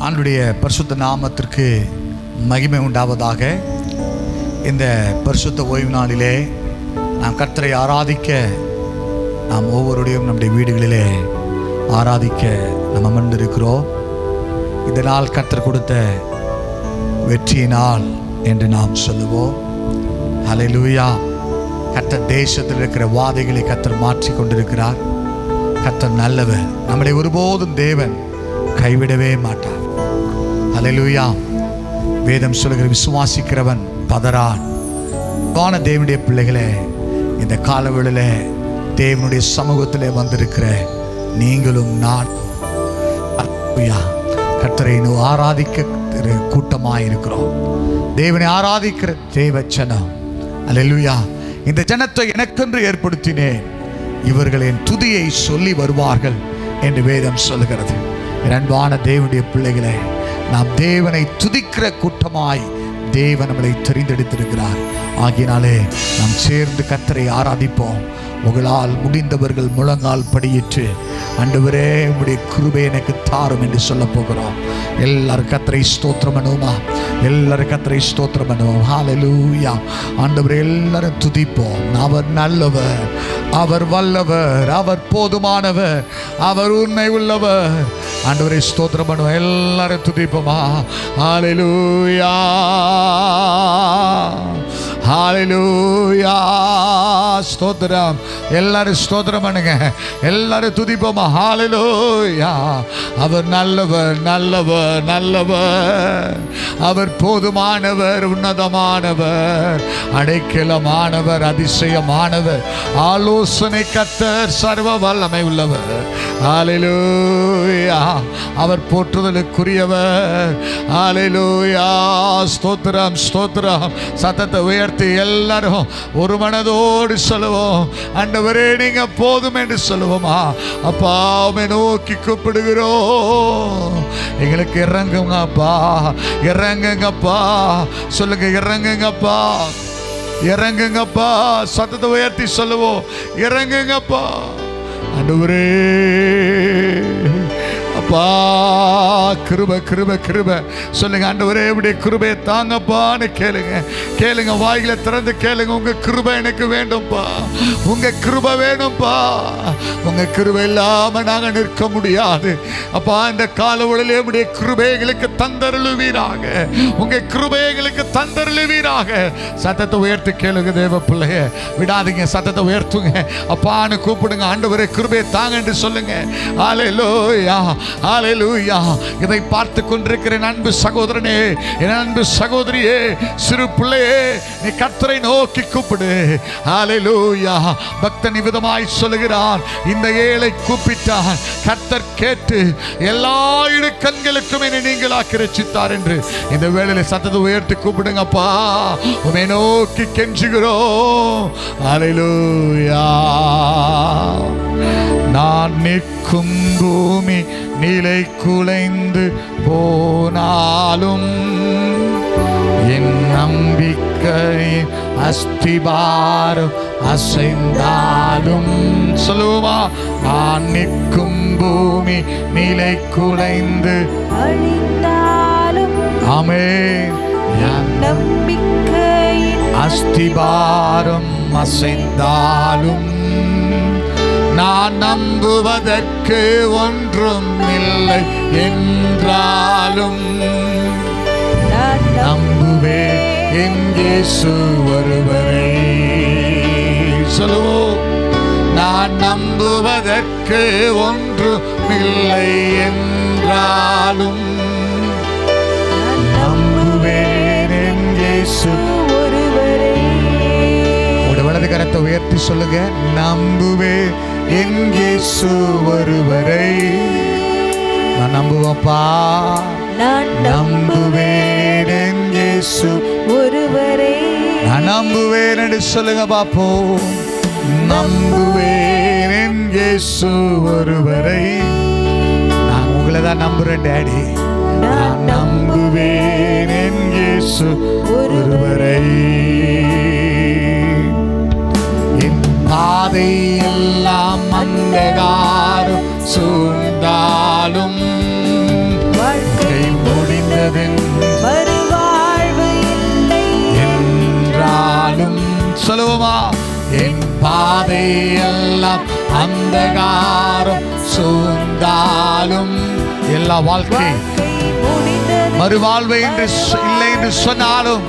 ஆண்டவருடைய பரிசுத்த நாமத்திற்கு மகிமை உண்டாவதாக. இந்த பரிசுத்த ஓய்வு நாளிலே நாம் கர்த்தரை ஆராதிக்க, நாம் ஒவ்வொருடையும் நம்முடைய வீடுகளிலே ஆராதிக்க நாம் அமர்ந்திருக்கிறோம். இந்த நாள் கர்த்தர் கொடுத்த வெற்றியினால் என்று நாம் சொல்லுவோம். ஹல்லேலூயா. கர்த்தர் தேசத்தில் இருக்கிற வாதைகளை கர்த்தர் மாற்றி கொண்டிருக்கிறார். கர்த்தர் நல்லவர். நம்மளை ஒருபோதும் தேவன் கைவிடவே மாட்டார். ஹல்லேலூயா. வேதம் சொல்லுகிற விசுவாசிக்கிறவன் பதறான். தேவனுடைய பிள்ளைகளே, இந்த காலவேளையிலே தேவனுடைய சமூகத்திலே வந்திருக்கிற நீங்களும் நான் கர்த்தரை ஆராதிக்கிற கூட்டமாய் இருக்கிறோம். தேவனை ஆராதிக்கிற தேவ ஜனம். ஹல்லேலூயா. இந்த ஜனத்தை எனக்கென்று ஏற்படுத்தினேன், இவர்கள் என் துதியை சொல்லி வருவார்கள் என்று வேதம் சொல்லுகிறது. அன்பான தேவனுடைய பிள்ளைகளே, நாம் தேவனை துதிக்கிற கூட்டமாய் தேவன் நம்மளை தெரிந்தெடுத்திருக்கிறார். ஆகினாலே நாம் சேர்ந்து கர்த்தரை ஆராதிப்போம். உங்களால் முடிந்தவர்கள் முழங்கால் படியிட்டு, ஆண்டவரே உம்முடைய கிருபை எனக்கு தாரும் என்று சொல்ல போகிறோம். எல்லாரும் கர்த்தரை ஸ்தோத்திரம் பண்ணுவோமா? எல்லாரும் கர்த்தரை ஸ்தோத்திரம் பண்ணுவோம். ஹல்லேலூயா. ஆண்டவரே எல்லாரும் துதிப்போம். அவர் நல்லவர், அவர் வல்லவர், அவர் போதுமானவர், அவர் உண்மை உள்ளவர். ஆண்டவரே ஸ்தோத்திரம் பண்ணுவோம். எல்லாரும் துதிப்போமா? ஹல்லேலூயா, ஹல்லேலூயா. ஸ்தோத்திரம். எல்லாரும் ஸ்தோத்திரம் பண்ணுங்க. எல்லாரும் துதிப்போமா? ஹல்லேலூயா. அவர் நல்லவர், நல்லவர், நல்லவர். அவர் போதுமானவர், உன்னதமானவர், அடைக்கலமானவர், அதிசயமானவர், ஆலோசனை கர்த்தர், சர்வ வல்லமை உள்ளவர். ஹல்லேலூயா. அவர் போற்றுதலுக்குரியவர். ஹல்லேலூயா. ஸ்தோத்திரம், ஸ்தோத்திரம். சத்தத்தை உயர்த்தி எல்லாரும் ஒரு மனதோடு சொல்லுவோம். ஆண்டவரே நீங்க போதும் என்று சொல்லுவோமா? அப்பா உம்மை நோக்கி கூப்பிடுகிறோம். எங்களுக்கு இறங்குங்கப்பா, இறங்குங்கப்பா. சொல்லுங்க, இறங்குங்கப்பா, இறங்குங்கப்பா. சத்தத்தை உயர்த்தி சொல்லுவோம், இறங்குங்கப்பா. ஆண்டவரே அப்பா கிருபை, கிருபை, கிருபை. சொல்லுங்க, ஆண்டவரே உம்முடைய கிருபையை தாங்கப்பான்னு கேளுங்க. கேளுங்க, வாயில திறந்து கேளுங்க. உங்க கிருபை எனக்கு வேண்டும்பா, உங்க கிருபை வேணும்பா. உங்க கிருபை இல்லாம நாங்க நிற்க முடியாது. அப்பா இந்த காலவெளியிலே உம்முடைய கிருபை எங்களுக்கு தந்தருளுவீராக, உங்க கிருபை எங்களுக்கு தந்தருளுவீராக. சத்தத்தை உயர்த்தி கேளுங்க தேவ பிள்ளைய, விடாதீங்க. சத்தத்தை உயர்த்துங்க. அப்பான்னு கூப்பிடுங்க. ஆண்டவரே கிருபையை தாங்க என்று சொல்லுங்க. ஹல்லேலூயா, ஹல்லேலூயா. இதை பார்த்து கொண்டிருக்கிற அன்பு சகோதரனே, என் அன்பு சகோதரியே, சிறு பிள்ளையே, நீ கர்த்தரை நோக்கி கூப்பிடு. ஹல்லேலூயா. பக்தன் விதமாய் சொல்லுகிறான், இந்த ஏழை கூப்பிட்டான், கர்த்தர் கேட்டு எல்லா இடுக்கண்களுக்கும் என்னை நீங்களாக்கி ரட்சித்தார் என்று. இந்த வேளையில சத்தத்தை உயர்த்தி கூப்பிடுங்கப்பா. உம்மை நோக்கி கெஞ்சுகிறோம். ஹல்லேலூயா. நான் நிற்கும் பூமி நிலை குலைந்து போனாலும், என் நம்பிக்கையின் அஸ்திபாரம் அசைந்தாலும், சொல்லுவோமா? நான் நிற்கும் பூமி நிலை குலைந்து அழிந்தாலும், ஆமென், என் நம்பிக்கையின் அஸ்திபாரம் அசைந்தாலும், நான் நம்புவதற்கு ஒன்றும் இல்லை என்றாலும், நம்புவேன் என் இயேசு ஒருவரை. சொல்லுவோம், நான் நம்புவதற்கு ஒன்றும் இல்லை என்றாலும், நம்புவேன் என் இயேசு ஒருவரை. வலது கரத்தை உயர்த்தி சொல்லுங்க, நம்புவேன் என் இயேசு ஒருவரை. நான் நம்புவேன்ப்பா, நான் நம்புவேன் என் இயேசு ஒருவரை. நான் நம்புவேன் என்று சொல்லுங்க பாப்போம். நம்புவேன் என் இயேசு ஒருவரை. நான் உங்களை தான் நம்புறேன் டாடி. நான் நம்புவேன் என் இயேசு ஒருவரை. பாதை எல்லாம் அந்தகாரம் சூழ்ந்தாலும், வாழ்க்கை அந்தகாரம் சூழ்ந்தாலும் எல்லா வாழ்க்கை மறுவாழ்வு என்று இல்லை என்று சொன்னாலும்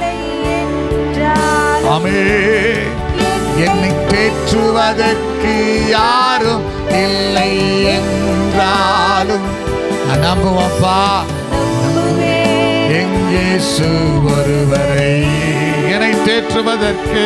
ஆமென். என்னை தேற்றுவதற்கு யாரும் இல்லை என்றாலும் நான் நம்புவப்பா இயேசு ஒருவரை. என்னை தேற்றுவதற்கு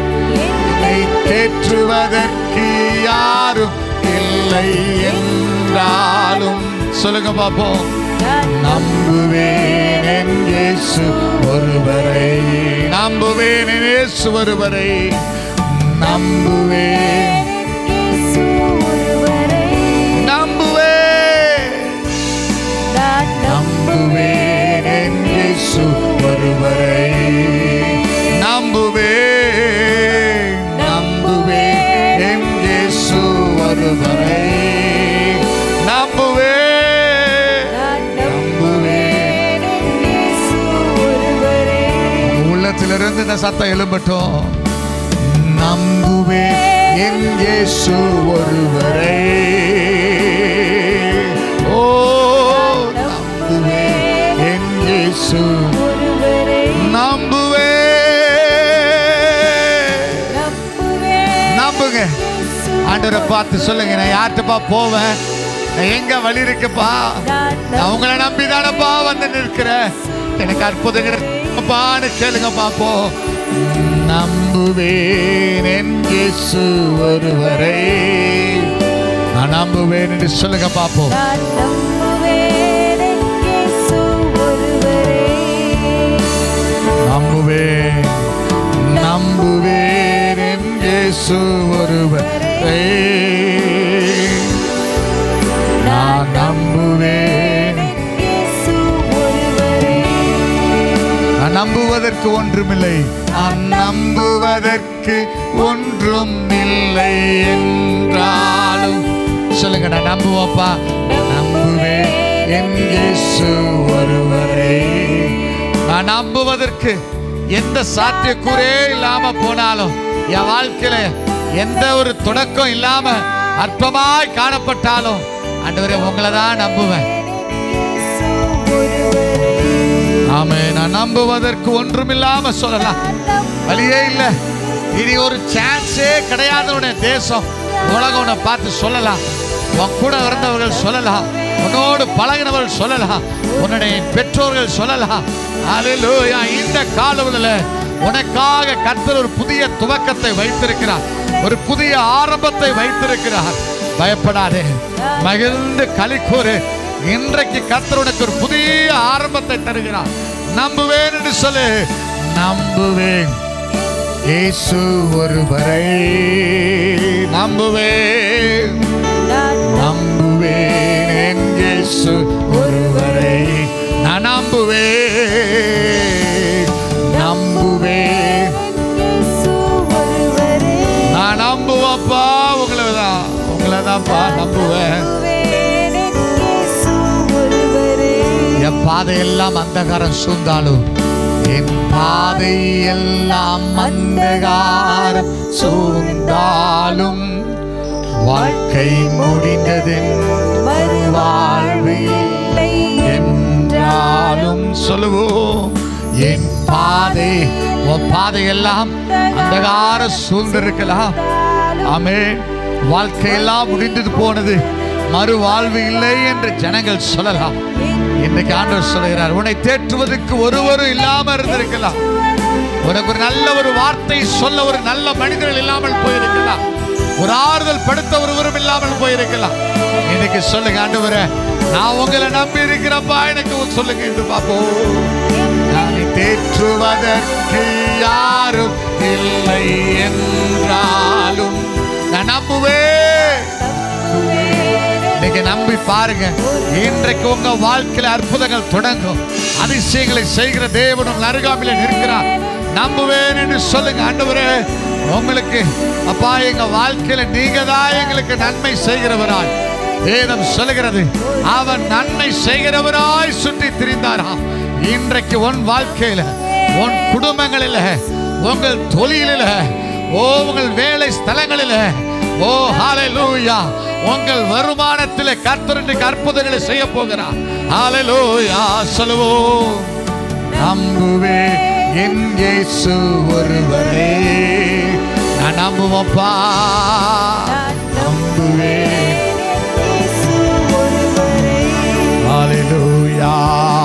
யாரும் இல்லை என்றாலும் சொல்லுங்க பாப்போம். நம்புவேன் என் இயேசு ஒருவரை. நம்புவேன் என் இயேசு ஒருவரை. நம்புவேன் நம்புவேன் என் இயேசு ஒருவரை. நம்புவேன் என் இயேசு ஒருவரை. உள்ளத்திலிருந்து இந்த சத்தம் எழும்பட்டும். நம்புவேன் என் இயேசு ஒருவரை. ஓ நம்புவேன் என் இயேசு நம்புங்க. ஆண்டவரை பார்த்து சொல்லுங்க, நான் யார்கிட்டப்பா போவேன், நான் எங்க வழி இருக்குப்பா, நான் உங்களை நம்பிதானப்பா வந்து நிற்கிறேன், எனக்கு அற்புதங்கள்னு கேளுங்க பாப்போம். நம்புவேன் என் இயேசு ஒருவரை. நான் நம்புவேன் என்று சொல்லுங்க பாப்போம். நம்புவேன் என் இயேசு ஒருவரை. நான் நம்புவேன். நான் நம்புவதற்கு ஒன்றுமில்லை. நான் நம்புவதற்கு ஒன்றும் இல்லை என்றாலும் சொல்லுங்க, நான் நம்புவப்பா. நம்புவேன் என் இயேசு ஒருவரை. நான் நம்புவதற்கு எந்த சாத்தியக்கூறே இல்லாம போனாலும், என் வாழ்க்கையில எந்த ஒரு தொடக்கம் இல்லாம அற்பமாய் காணப்பட்டாலும் ஆண்டவரே உங்களை தான் நம்புவேன். ஆமென். நான் நம்புவதற்கு ஒன்றுமில்லாம சொல்லலாம், வழியே இல்லை, இனி ஒரு சான்ஸே கிடையாத தேசம் உலகம் உன்னை பார்த்து சொல்லலாம், உன் கூட இருந்தவர்கள் சொல்லலாம், உன்னோடு பழகினவர்கள் சொல்லலாம், உன்னுடைய பெற்றோர்கள் சொல்லலாம். அல்லேலூயா. இந்த காலவெளியில உனக்காக கர்த்தர் ஒரு புதிய துவக்கத்தை வைத்திருக்கிறார், ஒரு புதிய ஆரம்பத்தை வைத்திருக்கிறார். பயப்படாதே, மகிழ்ந்து களிக்கூறு. இன்றைக்கு கர்த்தர் உனக்கு ஒரு புதிய ஆரம்பத்தை தருகிறார். நம்புவேன் என்று சொல்லு. நம்புவேன் இயேசு ஒருவரை. நம்புவேன் என் இயேசு ஒருவரை. நான் நம்புவேன் நான் நம்புவப்பா. உங்களைதான்ப்பா நம்புவேன். என் பாதையெல்லாம் அந்தகாரம் சூழ்ந்தாலும், என் பாதையெல்லாம் அந்தகாரம் சூழ்ந்தாலும், வாழ்க்கை முடிந்தது வாழ்வு என்றாலும் சொல்லுவோம். என் பாதை, உன் பாதையெல்லாம் அந்தகாரம் சூழ்ந்திருக்கலாம். ஆமென். வாழ்க்கையெல்லாம் முடிந்தது போனது, மறு வாழ்வு இல்லை என்று ஜனங்கள் சொல்லலாம். இன்னைக்கு ஆண்டவர் சொல்கிறார், உன்னை தேற்றுவதற்கு ஒருவரும் இல்லாம இருந்திருக்கலாம், உனக்கு ஒரு நல்ல ஒரு வார்த்தை சொல்ல ஒரு நல்ல மனிதர்கள் இல்லாமல் போயிருக்கலாம், ஒரு ஆறுதல் படுத்த ஒருவரும் இல்லாமல் போயிருக்கலாம். இன்னைக்கு சொல்லுங்க, ஆண்டவரே நான் உங்களை நம்பி இருக்கிறப்பா, எனக்கு சொல்லுங்க என்று பார்ப்போம். நான் தேற்றுவதற்கு யாரும் இல்லை என்றாலும் நான் நம்புவேன். இன்னைக்கு நம்பி பாருங்க, இன்றைக்கு உங்க வாழ்க்கையில அற்புதங்கள் தொடங்கும். அதிசயங்களை செய்கிற தேவனும் அருகாமையில் நிற்கிறார். நம்புவேன் என்று சொல்லுங்க. ஆண்டவரே உங்களுக்கு அப்பா, எங்க வாழ்க்கையில நீங்க தான் எங்களுக்கு நன்மை செய்கிறவராய். வேதம் சொல்லுகிறது, அவன் நன்மை செய்கிறவராய் சுற்றி திரிந்தாராம். இன்றைக்கு உன் வாழ்க்கையில, உன் குடும்பங்களில, உங்கள் தொழிலில, உங்கள் வேலை ஸ்தலங்களில ஓ ஹalleluya. உங்கள் வருமானத்திலே கர்த்தர் இன்றைக்கு அற்புதங்களை செய்ய போகிறார். ஹalleluya. சொல்லுவோம். நம்புவே என் இயேசு ஒருவரே, நான் நம்புவப்பா, நம்புவே இயேசு ஒருவரே. ஹalleluya.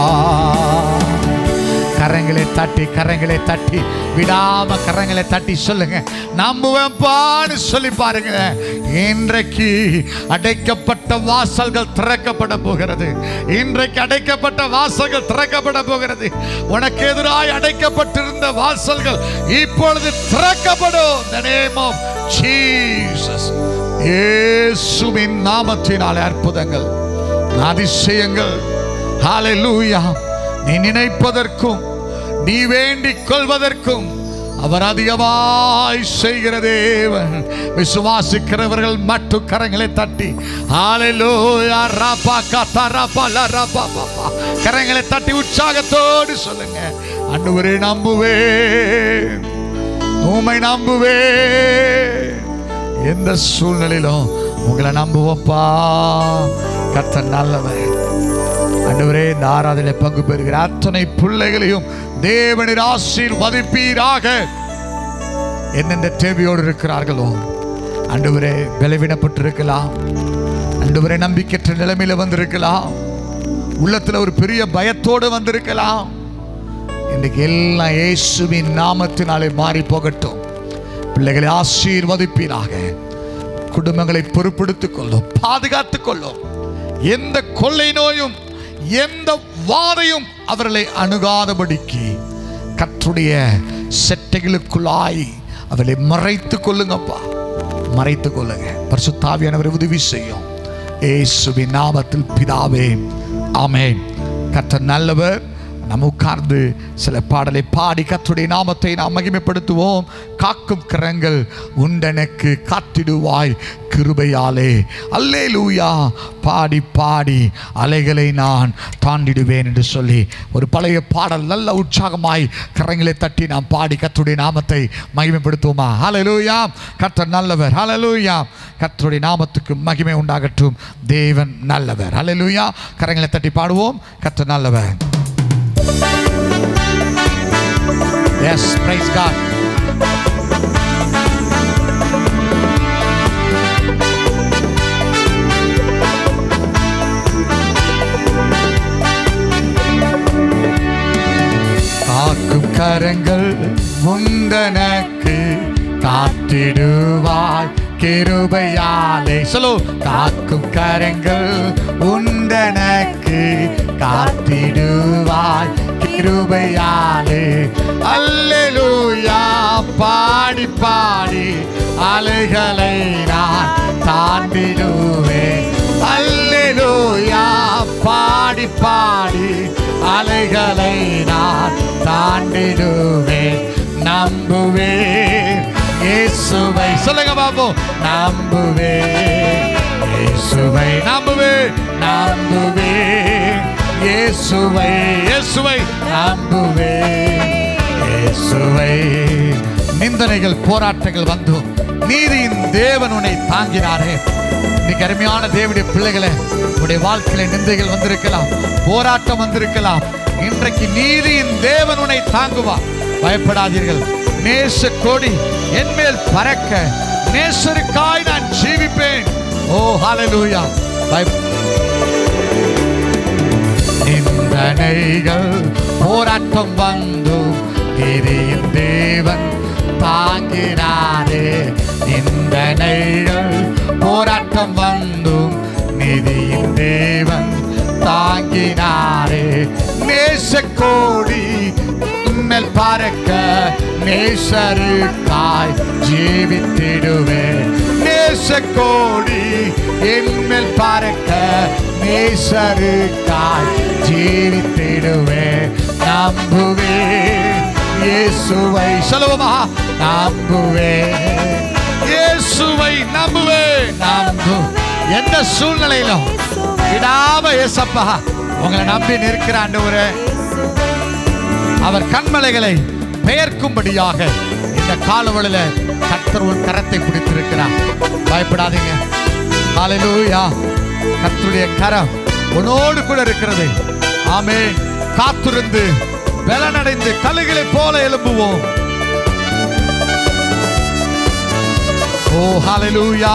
கரங்களை தட்டி கரங்களை தட்டி விடாம கரங்களை தட்டி சொல்லுங்க, நம்புவேன்பான்னு சொல்லி பாருங்க. இன்றைக்கு அடைக்கப்பட்ட வாசல்கள் திறக்கப்பட போகிறது. இன்றைக்கு அடைக்கப்பட்ட வாசல்கள் திறக்கப்பட போகிறது. உனக்கு எதிராய் அடைக்கப்பட்டிருந்த வாசல்கள் இப்பொழுது திறக்கப்படும். The name of Jesus. இயேசுவின் நாமத்தினாலே அற்புதங்கள், அதிசயங்கள். ஹalleluya. நீ நினைப்பதற்கும் நீ வேண்டிக் கொள்வதற்கும் அவர் அதிகமாய் செய்கிற தேவன். விசுவாசிக்கிறவர்கள் மட்டும் கரங்களை தட்டி ஹalleluya ரபா கதா ரபா ல ரபா பா கரங்களை தட்டி உற்சாகத்தோடு சொல்லுங்க, ஆண்டவரே நம்புவேன், உம்மை நம்புவேன், எந்த சூழ்நிலையிலும் உங்களை நம்புவப்பா. கர்த்தர் நல்லவர். ஆண்டவரே, இந்த ஆராதனை பங்கு பெறுகிற அத்தனை பிள்ளைகளையும் தேவனின் ஆசீர்வதிப்பீராக. என்னென்ன தேவையோடு இருக்கிறார்களோ ஆண்டவரே, பலவீனப்பட்டிருக்கலாம், ஆண்டவரே நம்பிக்கையற்ற நிலைமையில வந்திருக்கலாம், உள்ளத்துல ஒரு பெரிய பயத்தோடு வந்திருக்கலாம். இன்னைக்கு எல்லாம் இயேசுவின் நாமத்தினாலே மாறி போகட்டும். பிள்ளைகளை ஆசீர்வதிப்பீராக. குடும்பங்களை பொறுப்படுத்திக் கொள்ளும், பாதுகாத்துக் கொள்ளும். எந்த கொள்ளை நோயும் எந்த வாதையும் அவர்களை அணுகாதபடிக்கு கர்த்தருடைய செட்டைகளுக்குள்ளாய் அவர்களை மறைத்துக் கொள்ளுங்கப்பா, மறைத்துக் கொள்ளுங்க. பரிசுத்த ஆவியானவர் உதவி செய்யும். இயேசுவின் நாமத்தில் பிதாவே, ஆமென். கர்த்தர் நல்லவர். நாம் உட்கார்ந்து சில பாடலை பாடி கர்த்தருடைய நாமத்தை நாம் மகிமைப்படுத்துவோம். காக்கும் கரங்கள் உண்டெனக்கு காத்திடுவாய் கிருபையாலே. அல்லேலூயா. பாடி பாடி அலைகளை நான் தாண்டிடுவேன் என்று சொல்லி ஒரு பழைய பாடல் நல்ல உற்சாகமாய் கரங்களை தட்டி நாம் பாடி கர்த்தருடைய நாமத்தை மகிமைப்படுத்துவோமா? ஹல்லேலூயா. கர்த்தர் நல்லவர். ஹல்லேலூயா. கர்த்தருடைய நாமத்துக்கு மகிமை உண்டாகட்டும். தேவன் நல்லவர். ஹல்லேலூயா. கரங்களை தட்டி பாடுவோம். கர்த்தர் நல்லவர். Yes, praise God. காக்கும் கரங்கள் உண்டெனக்கு காத்திடுவாய் கிருபையாலே. சொல்லு. காக்கும் கரங்கள் உண்டெனக்கு காத்திடுவாய் கிருபையாலே. அல்லேலூயா. பாடி பாடி அலைகளை நான் தாண்டிடுவேன். அல்லேலூயா. பாடி பாடி அலைகளை நான் தாண்டிடுவேன். நம்புவேன் இயேசுவை. சொல்லுங்க பாபு. நம்புவேன் இயேசுவை. நம்புவேன் நம்புவேன் இயேசுவை. இயேசுவை நம்புவேன் இயேசுவை. நிந்தனைகள் போராட்டங்கள் வந்தும் நீதியின் தேவன் உன்னை தாங்கினாரே. இன்னைக்கு அருமையான தேவனுடைய பிள்ளைகளை, உடைய வாழ்க்கையில நிந்தைகள் வந்திருக்கலாம், போராட்டம் வந்திருக்கலாம். இன்றைக்கு நீதியின் தேவன் உன்னை தாங்குவார். பயப்படாதீர்கள். நேச கொடி என் மேல் பறக்க, நேசருக்காய் நான் ஜீவிப்பேன். ஓ ஹல்லேலூயா. நிந்தனைகள் போராட்டம் வந்தும் நீதியின் தேவன் தாங்கினாரே. நிந்தனைகள் போராட்டம் வந்தும் நீதியின் தேவன் தாங்கினாரே. நேசக்கோடி மேல் பறக்க, நேசருக்காய் ஜீவித்திடுவேன். நேசக்கோடி என் மேல் பறக்க, நேசருக்காய் ஜீவித்திடுவேன். நம்புவேன் இயேசுவை. சொல்லுவோமா? நம்புவேன் இயேசுவை. நம்புவேன். எந்த சூழ்நிலையிலும் விடாம இயேசப்பா உங்களை நம்பி நிற்கிற ஆண்டவரே, அவர் கண்மலைகளை பெயர்க்கும்படியாக இந்த இந்த காலவழியில கர்த்தர் உன் கரத்தை பிடித்திருக்கிறார். பயப்படாதீங்க. ஹல்லேலூயா. கர்த்தருடைய கரம் உன்னோடு கூட இருக்கிறது. ஆமென். காத்திருந்து பலனடைந்து கழுகுகளை போல எழும்புவோம். ஓ ஹல்லேலூயா.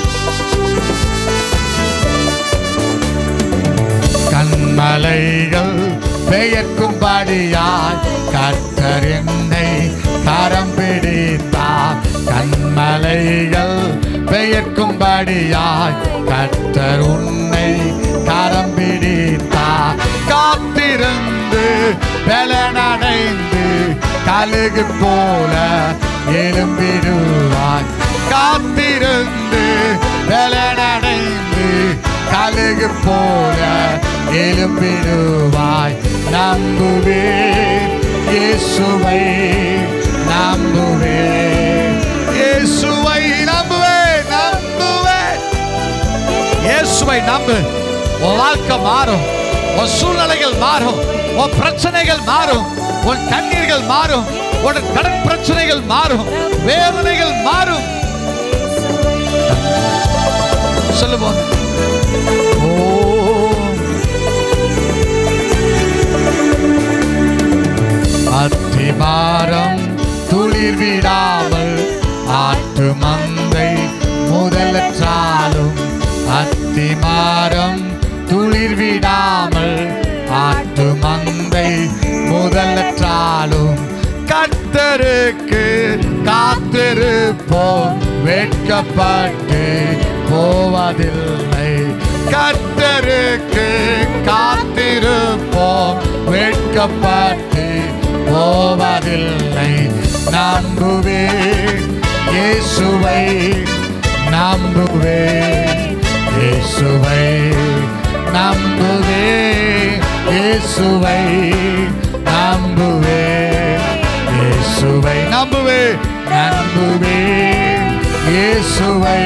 கண்மலைகள் பெயர்க்கும்படியாய் கர்த்தர் என்னை கரம் பிடித்தார். கண்மலைகள் பெயர்க்கும்படியாய் கர்த்தர் உன்னை கரம் பிடித்தார். காத்திருந்து பலனடைந்து கழுகு போல எழும்பிடுவாய். காத்திருந்து பலனடைந்து கழுகு போல எழும்பிடுவாய். நம்புவேன் இயேசுவை, நம்புவேன் இயேசுவை, நம்புவேன் நம்புவேன் இயேசுவை. நம்பு. உன் வாழ்க்கை மாறும், உன் சூழ்நிலைகள் மாறும், உன் பிரச்சனைகள் மாறும், உன் கண்ணீர்கள் மாறும், உன் கடன் பிரச்சனைகள் மாறும், வேதனைகள் மாறும். சொல்லுவோம். அத்திமரம் துளிர் விடாமல் ஆட்டு மந்தை முதலற்றாலும், அத்திமரம் துளிர் விடாமல் ஆட்டு மந்தை முதலற்றாலும், கர்த்தருக்கு காத்திருப்போம் வெட்கப்பட்டு போவதில்லை. கர்த்தருக்கு காத்திருப்போம் வெட்கப்பட்டு போவதில்லை. நம்புவேன் இயேசுவை, நம்புவேன் இயேசுவை, நம்புவேன் இயேசுவை, நம்புவேன் இயேசுவை, நம்புவேன் நம்புவேன் இயேசுவை,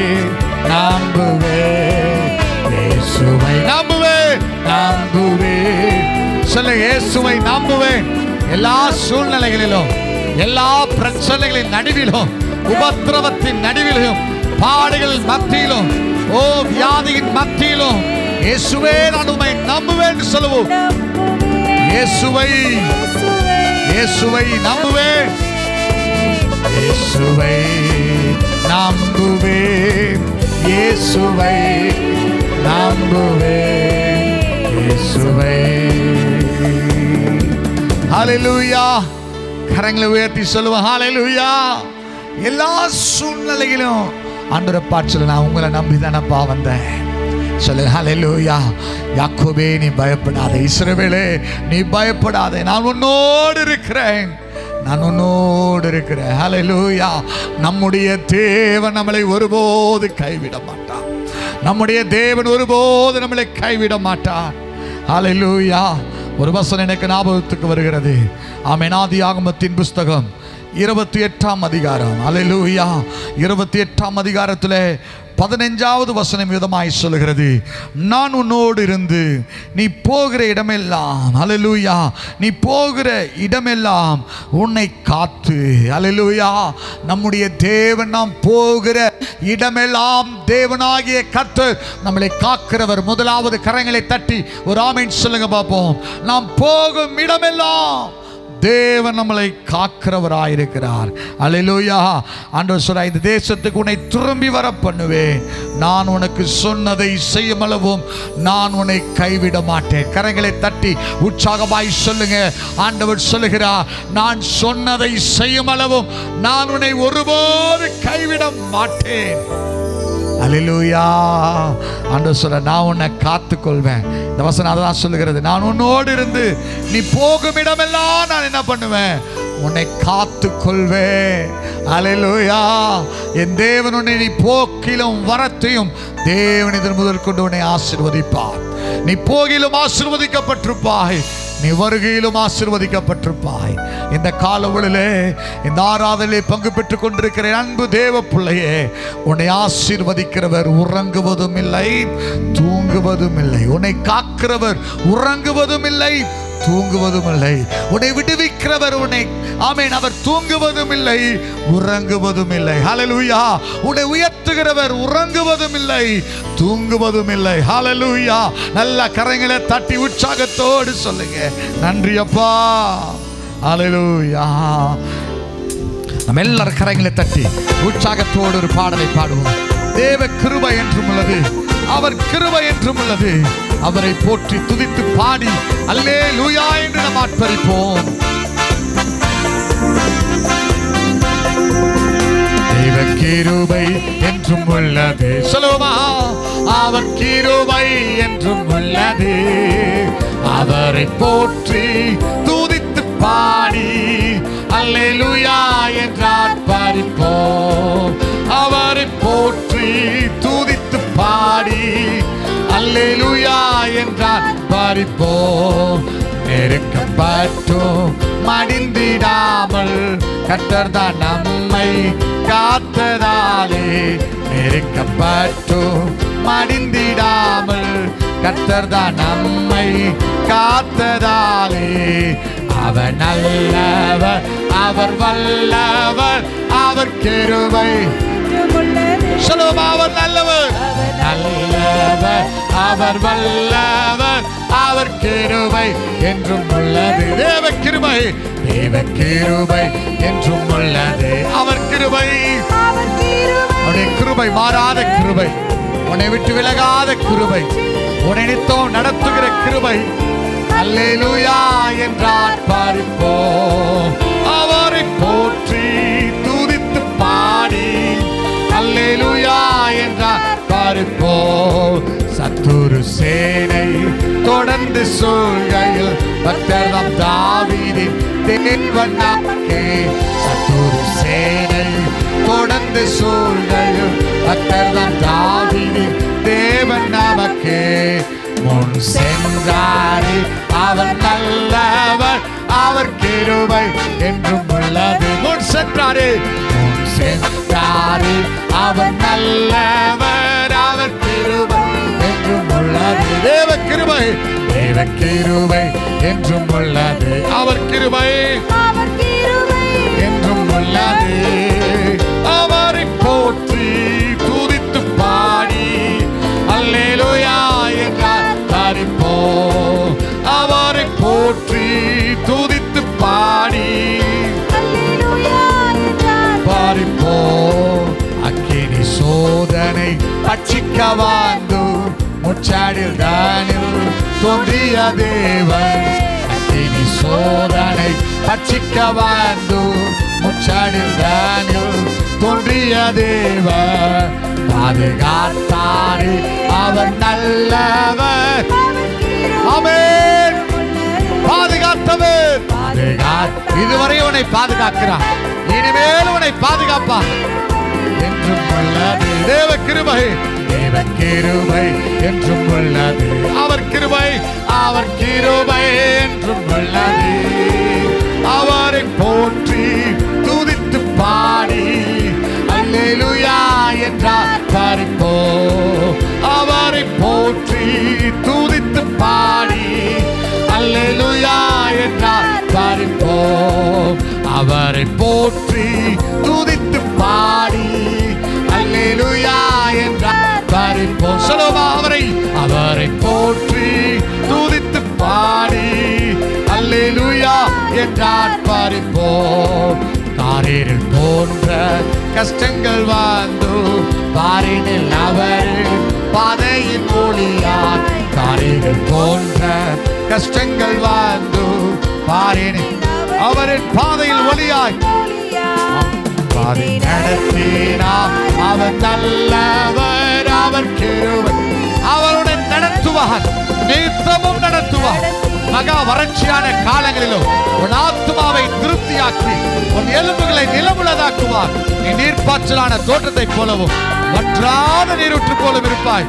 நம்புவேன் இயேசுவை, நம்புவேன் நம்புவேன். சொல்ல, இயேசுவை நம்புவேன். எல்லா சூழ்நிலைகளிலும், எல்லா பிரச்சனைகளின் நடுவிலும், உபத்திரவத்தின் நடுவிலும், பாடுகள் மத்தியிலும், ஓ வியாதியின் மத்தியிலும், இயேசுவே நான் உம்மை நம்புவேன் சொல்லுவோம். இயேசுவை, இயேசுவை நம்புவேன், இயேசுவை நம்புவேன், இயேசுவை நம்புவேன், இயேசுவை. ஹல்லேலூயா. கரங்களை உயர்த்தி சொல்லுவோம். ஹல்லேலூயா. எல்லா சூழ்நிலையிலும் ஆண்டவரை பார்த்து சொல்ல, நான் உங்களை நம்பி தானப்பா வந்தேன். சொல்லு ஹல்லேலூயா. யாக்கோபே நீ பயப்படாதே, இஸ்ரவேலே நீ பயப்படாதே, நான் உன்னோடு இருக்கிறேன், நான் உன்னோடு இருக்கிறேன். ஹல்லேலூயா. நம்முடைய தேவன் நம்மளை ஒருபோது கைவிட மாட்டார். நம்முடைய தேவன் ஒருபோது நம்மளை கைவிட மாட்டார். ஹல்லேலூயா. ஒரு வசனம் எனக்கு ஞாபகத்துக்கு வருகிறது. ஆமென். ஆதியாகமத்தின் புஸ்தகம் 28ஆம் அதிகாரம். ஹல்லேலூயா. 28ஆம் அதிகாரத்திலே 15வது வசனம் விதமாய் சொல்லுகிறது, நான் உன்னோடு இருந்து நீ போகிற இடமெல்லாம், ஹல்லேலூயா, நீ போகிற இடமெல்லாம் உன்னை காத்து. ஹல்லேலூயா. நம்முடைய தேவன் நாம் போகிற இடமெல்லாம் தேவனாகிய கர்த்தர் நம்மளை காக்கிறவர். முதலாவது கரங்களை தட்டி ஒரு ஆமென் சொல்லுங்க பார்ப்போம். நாம் போகும் இடமெல்லாம் தேவன் நம்மளை காக்கிறவராயிருக்கிறார். அல்லேலூயா. ஆண்டவர் சொல்றார், இந்த தேசத்துக்கு உன்னை திரும்பி வர பண்ணுவேன், நான் உனக்கு சொன்னதை செய்யும் அளவும் நான் உன்னை கைவிட மாட்டேன். கரங்களை தட்டி உற்சாகமாய் சொல்லுங்க. ஆண்டவர் சொல்லுகிறார், நான் சொன்னதை செய்யும் அளவும் நான் உன்னை ஒருபோது கைவிட மாட்டேன். அல்லேலூயா. ஆண்டவர் சொல்ற, நான் உன்னை காத்துக்கொள்வேன். இந்த வசனம் அதான் சொல்லுகிறது, நான் உன்னோடு இருந்து நீ போகும் இடமெல்லாம் நான் என்ன பண்ணுவேன், உன்னை காத்துக்கொள்வேன். அல்லேலூயா. என் தேவன் உன்னை நீ போக்கிலும் வரத்தையும் தேவன் இதன் முதல் கொண்டு உன்னை ஆசீர்வதிப்பார். நீ போகிலும் ஆசீர்வதிக்கப்பட்டிருப்பாய், நீ வருகையிலும் ஆசீர்வதிக்கப்பட்டிருப்பாய். இந்த காலவெளியிலே இந்த ஆராதனையிலே பங்கு பெற்றுக் கொண்டிருக்கிற அன்பு தேவ பிள்ளையே, உன்னை ஆசீர்வதிக்கிறவர் உறங்குவதும் இல்லை தூங்குவதும் இல்லை. உன்னை காக்கிறவர் உறங்குவதும் இல்லை தூங்குவதும் இல்லை. உன்னை விடுவிக்கிறவர் உன்னை ஆமென் அவர் தூங்குவதும் இல்லை உறங்குவதும் இல்லை. ஹல்லேலூயா. உன்னை உயர்த்துகிறவர் உறங்குவதும் இல்லை தூங்குவதும் இல்லை. ஹல்லேலூயா. நல்ல கரங்களை தட்டி உற்சாகத்தோடு சொல்லுங்க, நன்றி அப்பா. ஹல்லேலூயா. நம்ம எல்லாரும் கரங்களை தட்டி உற்சாகத்தோடு ஒரு பாடலை பாடுவோம். தேவ கிருபை என்றும் உள்ளது, அவர் கிருபை என்றும் உள்ளது. அவரை போற்றி துதித்து பாடி அல்லேலூயா என்று நாம் ஆர்ப்பரிப்போம். தேவ கிருபை என்றும் உள்ளது. சொல்லுவோமா? அவர் கிருபை என்றும் உள்ளது. அவரை போற்றி துதித்து பாடி அல்லேலூயா என்று ஆர்ப்பரிப்போம். அவரை போற்றி துதித்து பாடி அல்லேலூயா என்று ஆர்ப்பரிப்போம். நெருக்கப்பட்டோம் மடிந்திடாமல் கர்த்தர் தான் நம்மை காத்ததாலே. நெருக்கப்பட்டோம் மடிந்திடாமல் கர்த்தர் தான் நம்மை காத்ததாலே. அவர் நல்லவர், அவர் வல்லவர், அவர் கிருபை. சொல்லுவோம், அவர் நல்லவர், நல்லவர், அவர் வல்லவர், அவர் கிருபை என்றும் உள்ளது. தேவ கிருபை, தேவ கிருபை என்றும் உள்ளது. அவர் கிருபை, அவருடைய கிருபை மாறாத கிருபை, உன்னை விட்டு விலகாத கிருபை, உன்னை நித்தம் நடத்துகிற கிருபை. அல்லேலூயா என்றார் பாரிப்போம். அவரை போற்றி துதித்து பாடி அல்லேலூயா என்றார் பாரிப்போம். சத்துரு சேனை தொடர்ந்து சூழ்கையில் பக்தர்தாம் தாவீதின் தேவன் நமக்கே. சத்துரு சேனை தொடர்ந்து சூழ்கையில் பக்தர்தாம் தாவீதின் தேவன் நமக்கே. முன் சென்றாரே அவர் நல்லவர், அவர் கிருபை என்றும் உள்ளது. முன் சென்றாரே, முன் சென்றாரே அவர் நல்லவர், அவர் கிருபை என்றும் உள்ளது. தேவ கிருபை, தேவ கிருபை என்றும் உள்ளது. அவர் கிருபை என்றும் உள்ளது. அவரை போற்றி துதித்து பாடி அல்லேலூயா என்றார் பாரிப்போம். அவரை போற்றி துதித்து பாடி பாரிப்போம். அக்கினி சோதனை பட்சிக்க வந்து முச்சாடில் தானில் தோன்றிய தேவன். அக்கினி சோதனை பட்சிக்க வந்து முச்சாடில் தானில் தோன்றிய தேவன். பாதுகாத்தாரே அவர் நல்லவர். ஆமென். பாதுகாத்தவர், இதுவரை உன்னை பாதுகாக்கிறார், இனிமேல் உன்னை பாதுகாப்பார் என்றும் உள்ளது. தேவ கிருபை, தேவ கிருபை என்றும் உள்ளது. அவர் கிருபை, அவர் கிருபை என்றும் உள்ளது. அவரை போற்றி துதித்து பாடி அல்லேலூயா என்றார் பாரிப்போம். அவரை போற்றி துதித்து பாடி அல்லேலூயா என்றார் பாரிப்போம். அவரை போற்றி துதித்து பாடி அல்லேலூயா என்றார் பாரிப்போம். சொல்லுவா, அவரை, அவரை போற்றி துதித்து பாடி அல்லேலூயா என்றார் பாரிப்போம். காரில் போன்ற கஷ்டங்கள் வந்து பாரினில் அவர் பாதையின் ஒளியார். காரில் போன்ற கஷ்டங்கள் வந்து பாரினில் அவரின் பாதையில் ஒளியாய் பாதை நடத்தினார். அவர் நல்லவர், அவர் கிருபை, அவருடன் நடத்துவார், நித்தமும் நடத்துவார். மகா வறட்சியான காலங்களிலும் உன் ஆத்துமாவை திருப்தியாக்கி உன் எலும்புகளை நிலமுள்ளதாக்குவார். நீ நீர்ப்பாய்ச்சலான தோட்டத்தை போலவும் வற்றாத நீரூற்று போலும் இருப்பாய்.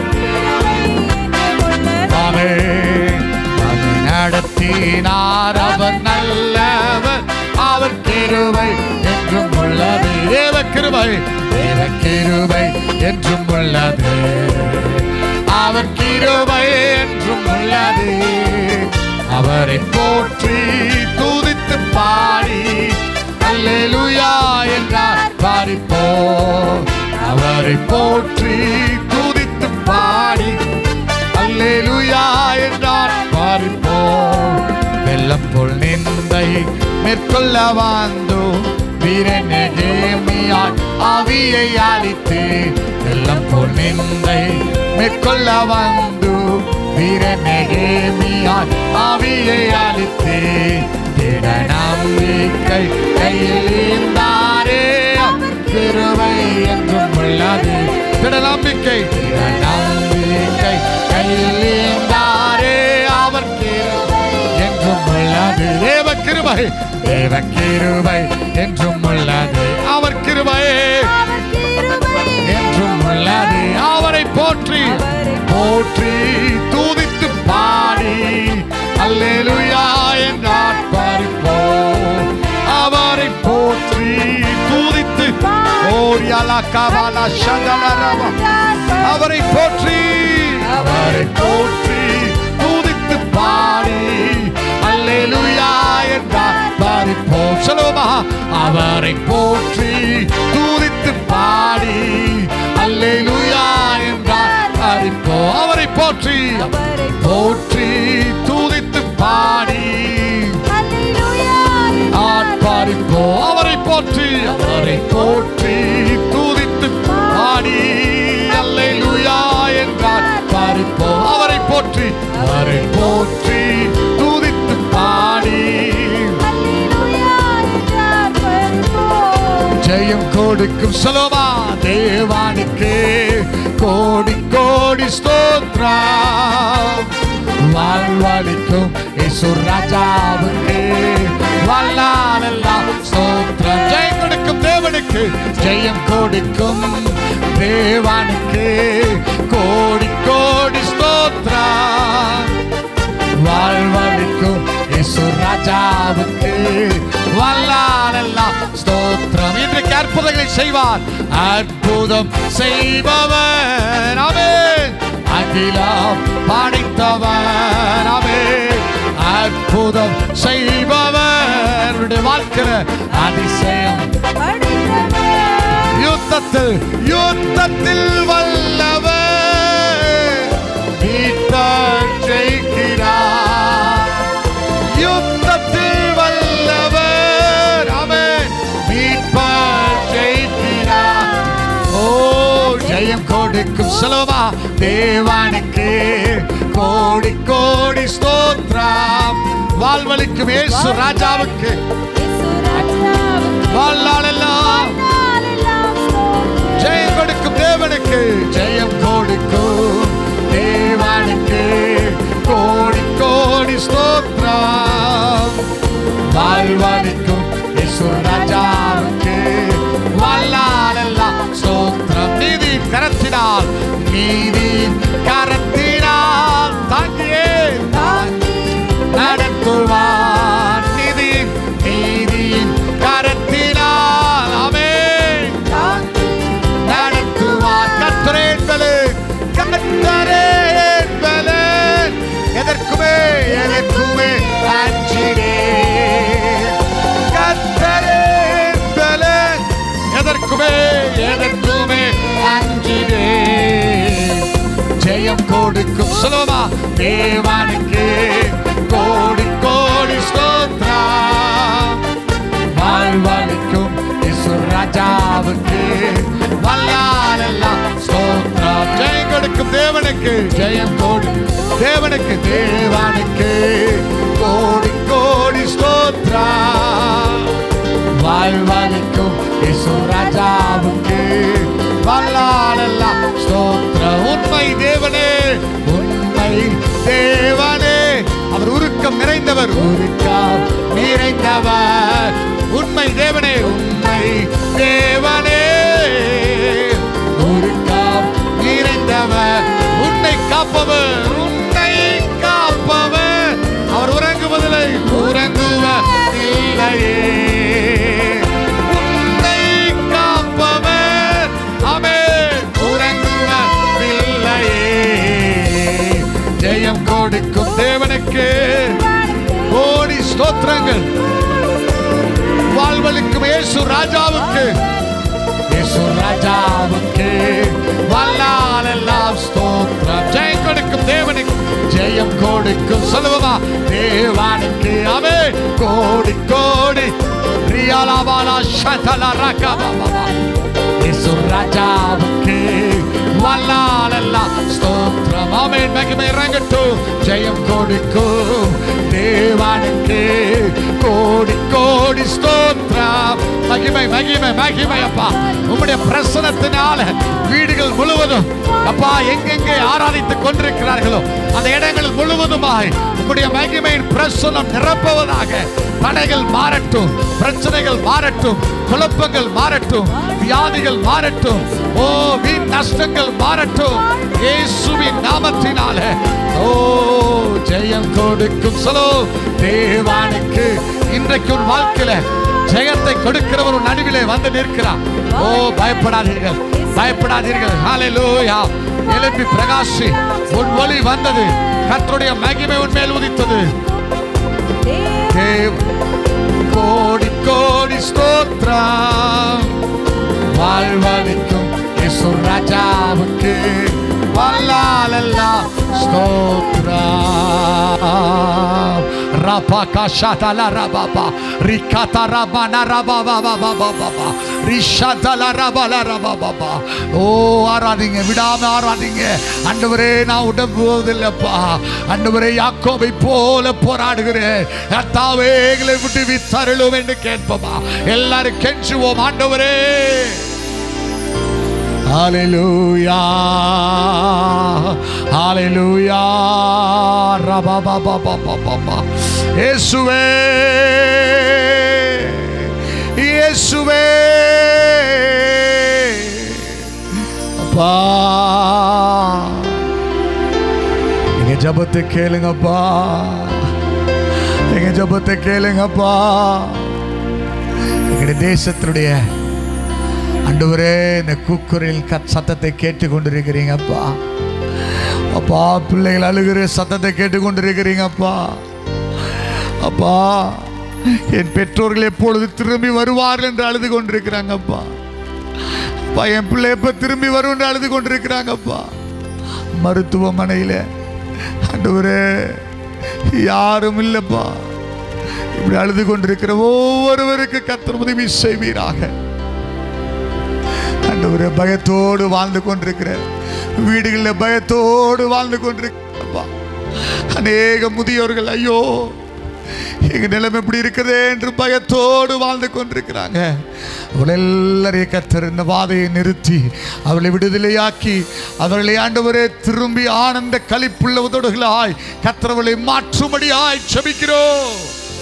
நடத்தினார். அவர் நல்லவர், அவர் கிருபை என்றும் உள்ளது. தேவ கிருபை, தேவ கிருபை என்றும் உள்ளது. அவர் கிருபை என்றும் உள்ளது. அவரை போற்றி துதித்து பாடி அல்லேலூயா என்றார் பாடிப்போம். அவரை போற்றி துதித்து பாடி அல்லேலூயா என்றார் பாடிப்போம். வெள்ளம் போல் நிந்தை மேற்கொள்ள வாந்தோ வீரநெகேமியாய் ஆவியை அளித்து. வெள்ளம் போல் நிந்தை மேற்கொள்ள வந்து வீரநெகேமியாய் ஆவியை அளித்து. திட நம்பிக்கை கையில் இருந்தாரே கிருபை என்றும் உள்ளது. திட நம்பிக்கை கையில் இருந்தாரே அவர் கிருபை என்றும் உள்ளது. தேவ கிருபை என்றும் உள்ளது. அவர் கிருபை என்றும் உள்ளது. அவரை போற்றி துதித்து பாடி அல்லேலூயா என்றார் பாடிப்போம். அவரை போற்றி துதித்து அவரை போற்றி துதித்து பாடி அல்லேலூயா என்றார் பாடிப்போம். சொல்லுவோமா? அவரை போற்றி துதித்து பாடி அல்லேலூயா என்றார் பாடிப்போம். அவரை போற்றி துதித்து பாடி பாடிப்போம். அவரை போற்றி துதித்து பாடி அல்லேலூயா என்றார் பாடிப்போம். அவரை போற்றி துதித்து பாடி ஜெயம் கொடுக்கும் சலோமா தேவானுக்கு கோடி கோடி ஸ்தோத்திரம். வாழ்வளிக்கும் இயேசு ராஜாவுக்கு வல்லாலெல்லாம் ஸ்தோத்திரம். ஜெயம் கொடுக்கும் தேவனுக்கு ஜெயம் கொடுக்கும் தேவானுக்கு கோடி கோடி ஸ்தோத்திரம். வாழ்வளிக்கும் இயேசு ராஜாவுக்கு வல்லாலெல்லாம் ஸ்தோத்திரம். இன்றைக்கு அற்புதங்களை செய்வார். அற்புதம் செய்பவர் ஆமென். அகிலம் படைத்தவர் ஆமென். அற்புதம் செய்பவர் வாழ்க்கிற அதிசயம். யுத்தத்தில் வல்லவர் மீட்பர் ஜெயிக்கிறார். யுத்தத்தில் வல்லவர் ஆமென் மீட்பர் ஜெயிக்கிறார். ஓ ஜெயம் கொடுக்கும் சலோமா தேவானுக்கு கோடி கோடி ஸ்தோத்திரம். வாழ்வளிக்கும் இயேசு ராஜாவுக்கு வாழ்நாளெல்லாம் ஜெயம் கொடுக்கும் தேவனுக்கு ஜெயம் கொடுக்கும் தேவனுக்கு கோடி கோடி ஸ்தோத்திரம். வாழ்வளிக்கும் இயேசு ராஜாவுக்கு வாழ்நாளெல்லாம் ஸ்தோத்திரம். நீதியின் கரத்தினால் தாங்கியே நடத்துவார். நீதியின் கரத்தினால் ஆமென் நடத்துவார். கர்த்தரே என்பலன் எதற்குமே அஞ்சிடே. கர்த்தரே என்பலன் எதற்குமே அஞ்சிடே. ஜெயம் கொடுக்கும் சலோமா தேவானுக்கு கோடி கோடி ஸ்தோத்திரம். வாழ்வளிக்கும் இயேசு ராஜாவுக்கு வல்லாலெல்லாம் ஸ்தோத்திரம். ஜெயம் கொடுக்கும் தேவனுக்கு ஜெயம் கொடுக்கும் தேவனுக்கு கோடி கோடி ஸ்தோத்திரம். வாழ்வளிக்கும் இயேசு ராஜாவுக்கு வல்லாலெல்லாம் ஸ்தோத்திரம். உண்மை தேவனே அவர் உருக்கம் நிறைந்தவர். உண்மை தேவனே உருக்கம் நிறைந்தவர். உன்னை காப்பவர் அவர் உறங்குவதில்லையே. உன்னை காப்பவர் ஆமென் உறங்குவதில்லையே. ஜெயம் கொடுக்கும் தேவனுக்கு சொல்லுங்கள். வாழ்வளிக்கும் இயேசு ராஜாவுக்கு, இயேசு ராஜாவுக்கு வல்லாலெல்லாம் ஸ்தோத்திரம். ஜெயம் கொடுக்கும் தேவனுக்கு, ஜெயம் கொடுக்கும் சொல்லுவா தேவனுக்கு. ஆமென். கோடி கோடி ரியாலாபாலா ஷதலா ரகபாபா. இயேசு ராஜாவுக்கு வல்லாலெல்லாம் ஸ்தோத்திரம். ஆமென். மகிமை இறங்கட்டும். ஜெயம் கொடுக்கும் தேவனுக்கு கோடி கோடி ஸ்தோத்திரம். மகிமை மகிமை மகிமை அப்பா. உம்முடைய பிரசன்னத்தினால வீடுகள் முழுவதும் அப்பா எங்கெங்கே ஆராதித்துக் கொண்டிருக்கிறார்களோ அந்த இடங்கள் முழுவதுமாய் உம்முடைய மகிமையின் பிரசன்னம் நிரப்புவதாக. தடைகள் மாறட்டும், பிரச்சனைகள் மாறட்டும், குழப்பங்கள் மாறட்டும், வியாதிகள் மாறட்டும், ஓ வீண் நஷ்டங்கள் மாறட்டும் இயேசுவின் நாமத்தினால. ஓ ஜெயம் கொடுக்கும் சொல்லோ தேவனுக்கு. இன்றைக்கு உன் வாழ்க்கையில ஜெயத்தை கொடுக்கிறவர் உன் நடுவிலே வந்து நிற்கிறார். ஓ பயப்படாதீர்கள், பயப்படாதீர்கள். ஹல்லேலூயா. எழுப்பி பிரகாசி. உன் ஒளி வந்தது. கர்த்தருடைய மகிமை உன் மேல் உதித்தது. கோடி கோடி ஸ்தோத்திரம். வாழ்வளிக்கும் இயேசு ராஜாவுக்கு வல்லாலெல்லாம் ஸ்தோத்திரம். ரபா கஷதல ரபா ரிகத ரபன ரபா பாபா பாபா ரிஷதல ரபல ரபா பாபா. ஓ ஆராதிங்க, விடாம ஆராதிங்க. ஆண்டவரே நான் உடம்புவதில்லப்பா. ஆண்டவரே யாக்கோபை போல போராடுகிறேன். கர்த்தாவே எங்களை விட்டு வித்தருளும் என்று கேட்போமா. எல்லாரும் கெஞ்சுவோம். ஆண்டவரே ஹalleluya ஹalleluya ரபா பாபா பாபா பாபா. இயேசுவே இயேசுவே அப்பா எங்க ஜெபத்தை கேளுங்கப்பா. எங்க ஜெபத்தை கேளுங்கப்பா. எங்க தேசத்துடைய ஆண்டவரே இந்த கூக்குரலின் சத்தத்தை கேட்டுக்கொண்டிருக்கிறீங்கப்பா. அப்பா பிள்ளைகள் அழுகிற சத்தத்தை கேட்டுக்கொண்டிருக்கிறீங்கப்பா. அப்பா என் பெற்றோர்கள் எப்பொழுது திரும்பி வருவார்கள் என்று அழுது கொண்டிருக்கிறாங்கப்பா. அப்பா என் பிள்ளை எப்ப திரும்பி வரும் என்று அழுது கொண்டிருக்கிறாங்கப்பா. மருத்துவமனையில் ஆண்டவரே யாரும் இல்லப்பா. இப்படி அழுது கொண்டிருக்கிற ஒவ்வொருவருக்கு கர்த்தர் உதவி செய்வீராக. ஆண்டவரே பயத்தோடு வாழ்ந்து கொண்டிருக்கிற வீடுகளில் பயத்தோடு வாழ்ந்து கொண்டிருக்கிறப்பா. அநேக முதியோர்கள் ஐயோ எங்க நிலைமை எப்படி இருக்கிறதே என்று பயத்தோடு வாழ்ந்து கொண்டிருக்கிறாங்க. அவள் எல்லாரையும் கர்த்தர் இந்த வாதையை நிறுத்தி அவளை விடுதலையாக்கி அவர்களை ஆண்டவரே திரும்பி ஆனந்த களிப்புள்ள உதடுகளாய் கர்த்தர் அவளை மாற்றும்படியாய் ஜெபிக்கிறோம்.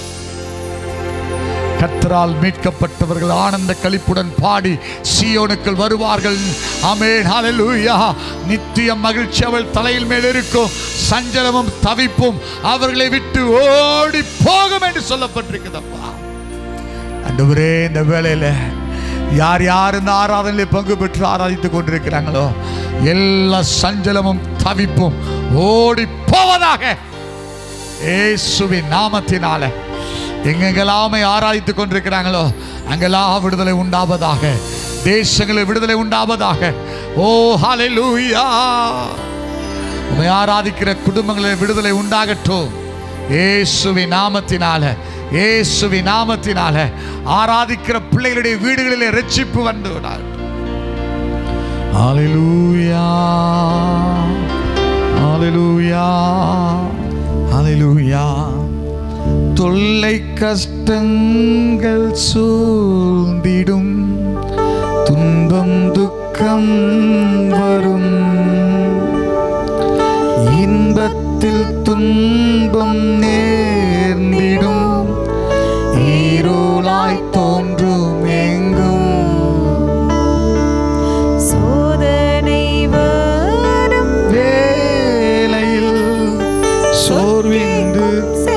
கர்த்தரால் மீட்கப்பட்டவர்கள் ஆனந்த களிப்புடன் பாடி சீயோனுக்குள் வருவார்கள். ஆமென் ஹல்லேலூயா. நித்திய மகிழ்ச்சி அவள் தலையில் மேல் இருக்கும். சஞ்சலமும் தவிப்பும் அவர்களை விட்டு ஓடி போகும் என்று சொல்லப்பட்டிருக்குதப்பா. ஆண்டவரே இந்த வேளையில யார் யார் இந்த ஆராதனையில் பங்கு பெற்று ஆராதித்துக் கொண்டிருக்கிறாங்களோ எல்லா சஞ்சலமும் தவிப்பும் ஓடி போவதாக இயேசுவின் நாமத்தினால. எங்கெங்கெல்லாமே ஆராதித்துக் கொண்டிருக்கிறாங்களோ அங்கெல்லாம் விடுதலை உண்டாவதாக. தேசங்களில் விடுதலை உண்டாவதாக. ஓ ஹல்லேலூயா. உம்மை ஆராதிக்கிற குடும்பங்களில் விடுதலை உண்டாகட்டும் இயேசுவின் நாமத்தினால. இயேசுவின் நாமத்தினால ஆராதிக்கிற பிள்ளைகளுடைய வீடுகளிலே இரட்சிப்பு வந்து விடாகட்டும். ஹல்லேலூயா ஹல்லேலூயா ஹல்லேலூயா. தொல்லை கஷ்டங்கள் சூழ்ந்திடும், துன்பம் துக்கம் வரும், இன்பத்தில் துன்பம் நேர்ந்திடும், ஈருளாய் தோன்றும் எங்கும், சோதனை வரும் வேளையில் சோர்விந்து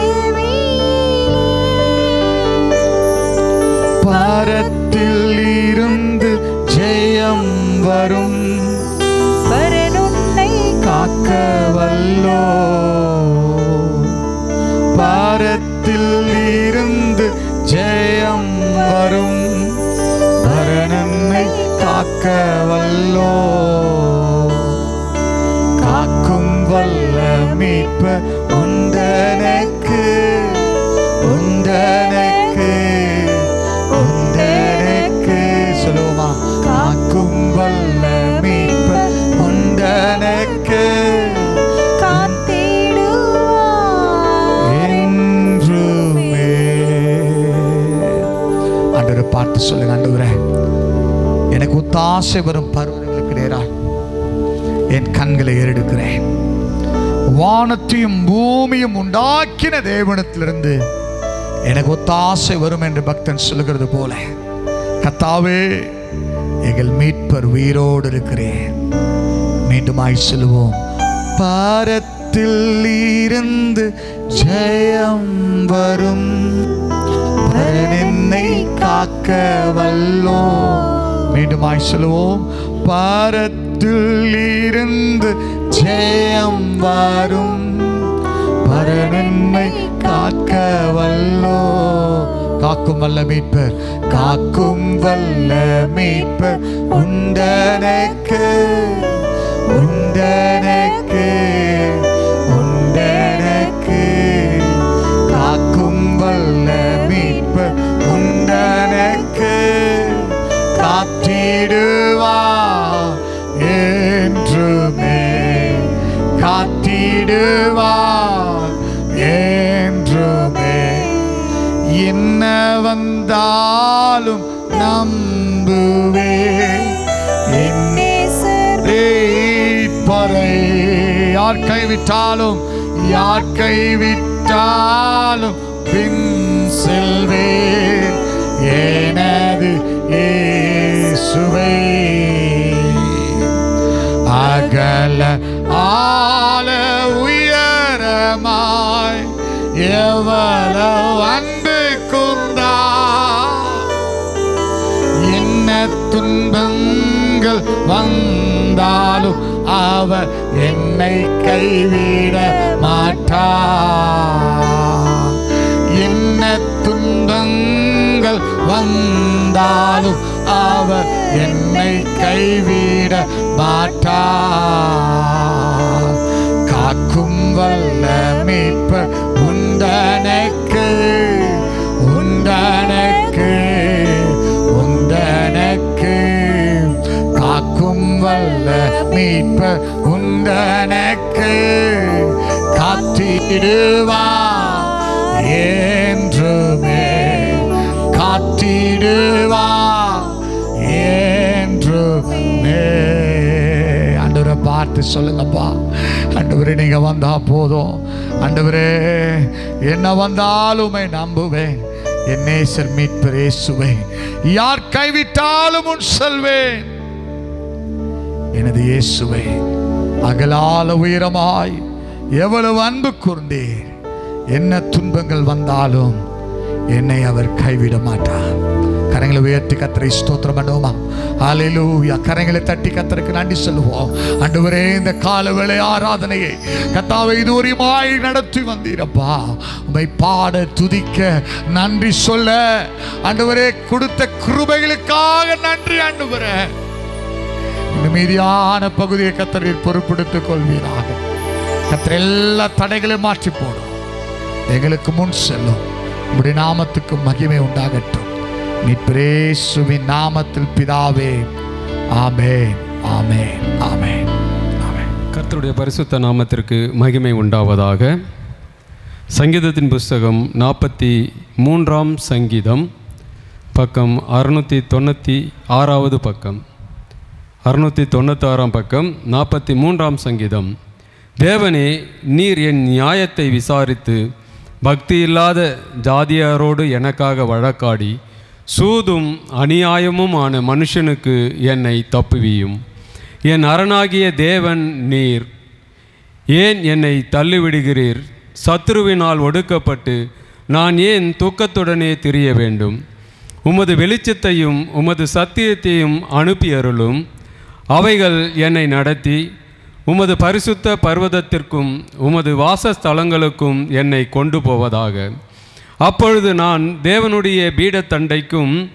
பாரத்தில் இருந்து ஜெயம் வரும், பரனுன்னை காக்க வல்லோ. பாரத்தில் இருந்து காக்க வல்லோ, காக்கும் வல்ல மீட்பர் உண்டனக்கு, உண்டனக்கு, உண்டனக்கு. சொல்லுவோமா? காக்கும் வல்ல மீட்பர் உண்டனக்கு, என்றுமே. ஆண்டவரை பார்த்து சொல்லுங்க, ஆண்டவரே எனக்கு ஒத்தாசை வரும் பருவங்களுக்கு நேராக என் கண்களை ஏறெடுக்கிறேன். வானத்தையும் பூமியும் உண்டாக்கின தேவனிடத்திலிருந்து எனக்கு ஒத்தாசை வரும் என்று பக்தன் சொல்லுகிறது போல, கர்த்தாவே எங்கள் மீட்பர் உயிரோடு இருக்கிறேன். மீண்டுமாய் சொல்லுவோம், பாரத்தில் இருந்து ஜெயம் வரும், என்னை காக்க வல்லோ. மீண்டுமாய் சொல்லுவோம், பாரத்தில் இருந்து ஜெயம் வரும், பரனென்னை காக்க வல்லோ. காக்கும் வல்ல மீட்பர், காக்கும் வல்ல மீட்பர் உண்டனக்கு, உண்டனக்கு, உண்டனக்கு. காக்கும் வல்ல மீட்பர் உண்டனக்கு, காத்திடுவா என்றுமே, காத்திடுவா என்றுமே. என்ன வந்தாலும் நம்புவே, பறை யார் கைவிட்டாலும், யார் கைவிட்டாலும் பின் செல்வேன் எனது இயேசுவே. அகல ஆழ உயரமாய் எவ்வளவு அன்பு கொண்டா, என்ன துன்பங்கள் வந்தாலும் அவர் என்னை கைவிட மாட்டார். என்ன துன்பங்கள் வந்தாலும் அவர் என்னை கைவிட மாட்டார். காக்கும் வல்ல மீட்பர் உண்டனக்கு, உண்டனக்கு, உண்டனக்கு. காக்கும் வல்ல மீட்பர் உண்டனக்கு, காத்திடுவா என்றுமே, காத்திடுவா என்றுமே. ஆண்டவரை பார்த்து சொல்லுங்கப்பா, ஆண்டவரே நீங்க வந்தா போதும், ஆண்டவரே என்ன வந்தாலுமே நம்புவேன், என் நேசர் மீட்பர் இயேசுவே. யார் கைவிட்டாலும் உன் செல்வேன் எனது இயேசுவே. அகலால உயரமாய் எவ்வளவு அன்பு கூர்ந்தீர், என்ன துன்பங்கள் வந்தாலும் என்னை அவர் கைவிட மாட்டார். கரங்களை உயர்த்தி கர்த்தரை ஸ்தோத்திரம் பண்ணுவோமா? ஹல்லேலூயா. கரங்களை தட்டி கர்த்தருக்கு நன்றி சொல்லுவோம். ஆண்டவரே இந்த காலவேளை ஆராதனையை கர்த்தாவே இதுவரையுமாய் நடத்தி வந்தீரப்பா, உம்மை பாட துதிக்க நன்றி சொல்ல ஆண்டவரே கொடுத்த கிருபைகளுக்காக நன்றி. ஆண்டவரே இந்த மீதியான பகுதியை கர்த்தர் பொறுப்பெடுத்துக் கொள்வீராக. கர்த்தர் எல்லா தடைகளையும் மாற்றி போடும், எங்களுக்கு முன் செல்லும். உம்முடைய நாமத்துக்கு மகிமை உண்டாகட்டும். மீட்பர் இயேசுவின் நாமத்தில் பிதாவே, ஆமென், ஆமென், ஆமென், ஆமென். கர்த்தருடைய பரிசுத்த நாமத்திற்கு மகிமை உண்டாவதாக. சங்கீதத்தின் புஸ்தகம் 43ஆம் சங்கீதம், பக்கம் 696வது பக்கம், 696ஆம் பக்கம், 43ஆம் சங்கீதம். தேவனே, நீர் என் நியாயத்தை விசாரித்து பக்தி இல்லாத ஜாதியாரோடு எனக்காக வழக்காடி சூதும் அநியாயமுமான மனுஷனுக்கு என்னை தப்புவியும். என் அரணாகிய தேவன் நீர். ஏன் என்னை தள்ளிவிடுகிறீர்? சத்துருவினால் ஒடுக்கப்பட்டு நான் ஏன் தூக்கத்துடனே திரிய வேண்டும்? உமது வெளிச்சத்தையும் உமது சத்தியத்தையும் அனுப்பி அருளும். அவைகள் என்னை நடத்தி உமது பரிசுத்த பர்வதத்திற்கும் உமது வாசஸ்தலங்களுக்கும் என்னை கொண்டு போவதாக. அப்பொழுது நான் தேவனுடைய பீடத்தண்டைக்கும்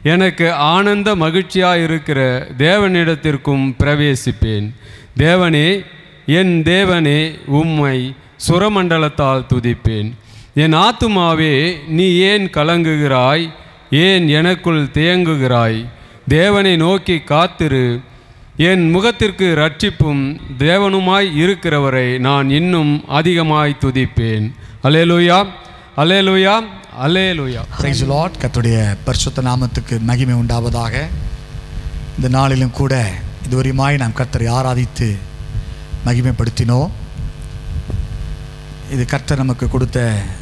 எனக்கு ஆனந்த மகிழ்ச்சியாயிருக்கிற தேவனிடத்திற்கும் பிரவேசிப்பேன். தேவனே, என் தேவனே, உம்மை சுரமண்டலத்தால் துதிப்பேன். என் ஆத்துமாவே, நீ ஏன் கலங்குகிறாய்? ஏன் எனக்குள் தேங்குகிறாய்? தேவனை நோக்கி காத்திரு. என் முகத்திற்கு இரட்சிப்பும் தேவனுமாய் இருக்கிறவரை நான் இன்னும் அதிகமாய் துதிப்பேன். அல்லேலூயா, அல்லேலூயா, அல்லேலூயா. Praise the lord. கர்த்தருடைய பரிசுத்த நாமத்துக்கு மகிமை உண்டாவதாக. இந்த நாளிலும் கூட இதுவரையுமாய் நாம் கர்த்தரை ஆராதித்து மகிமைப்படுத்தினோம். இது கர்த்தர் நமக்கு கொடுத்த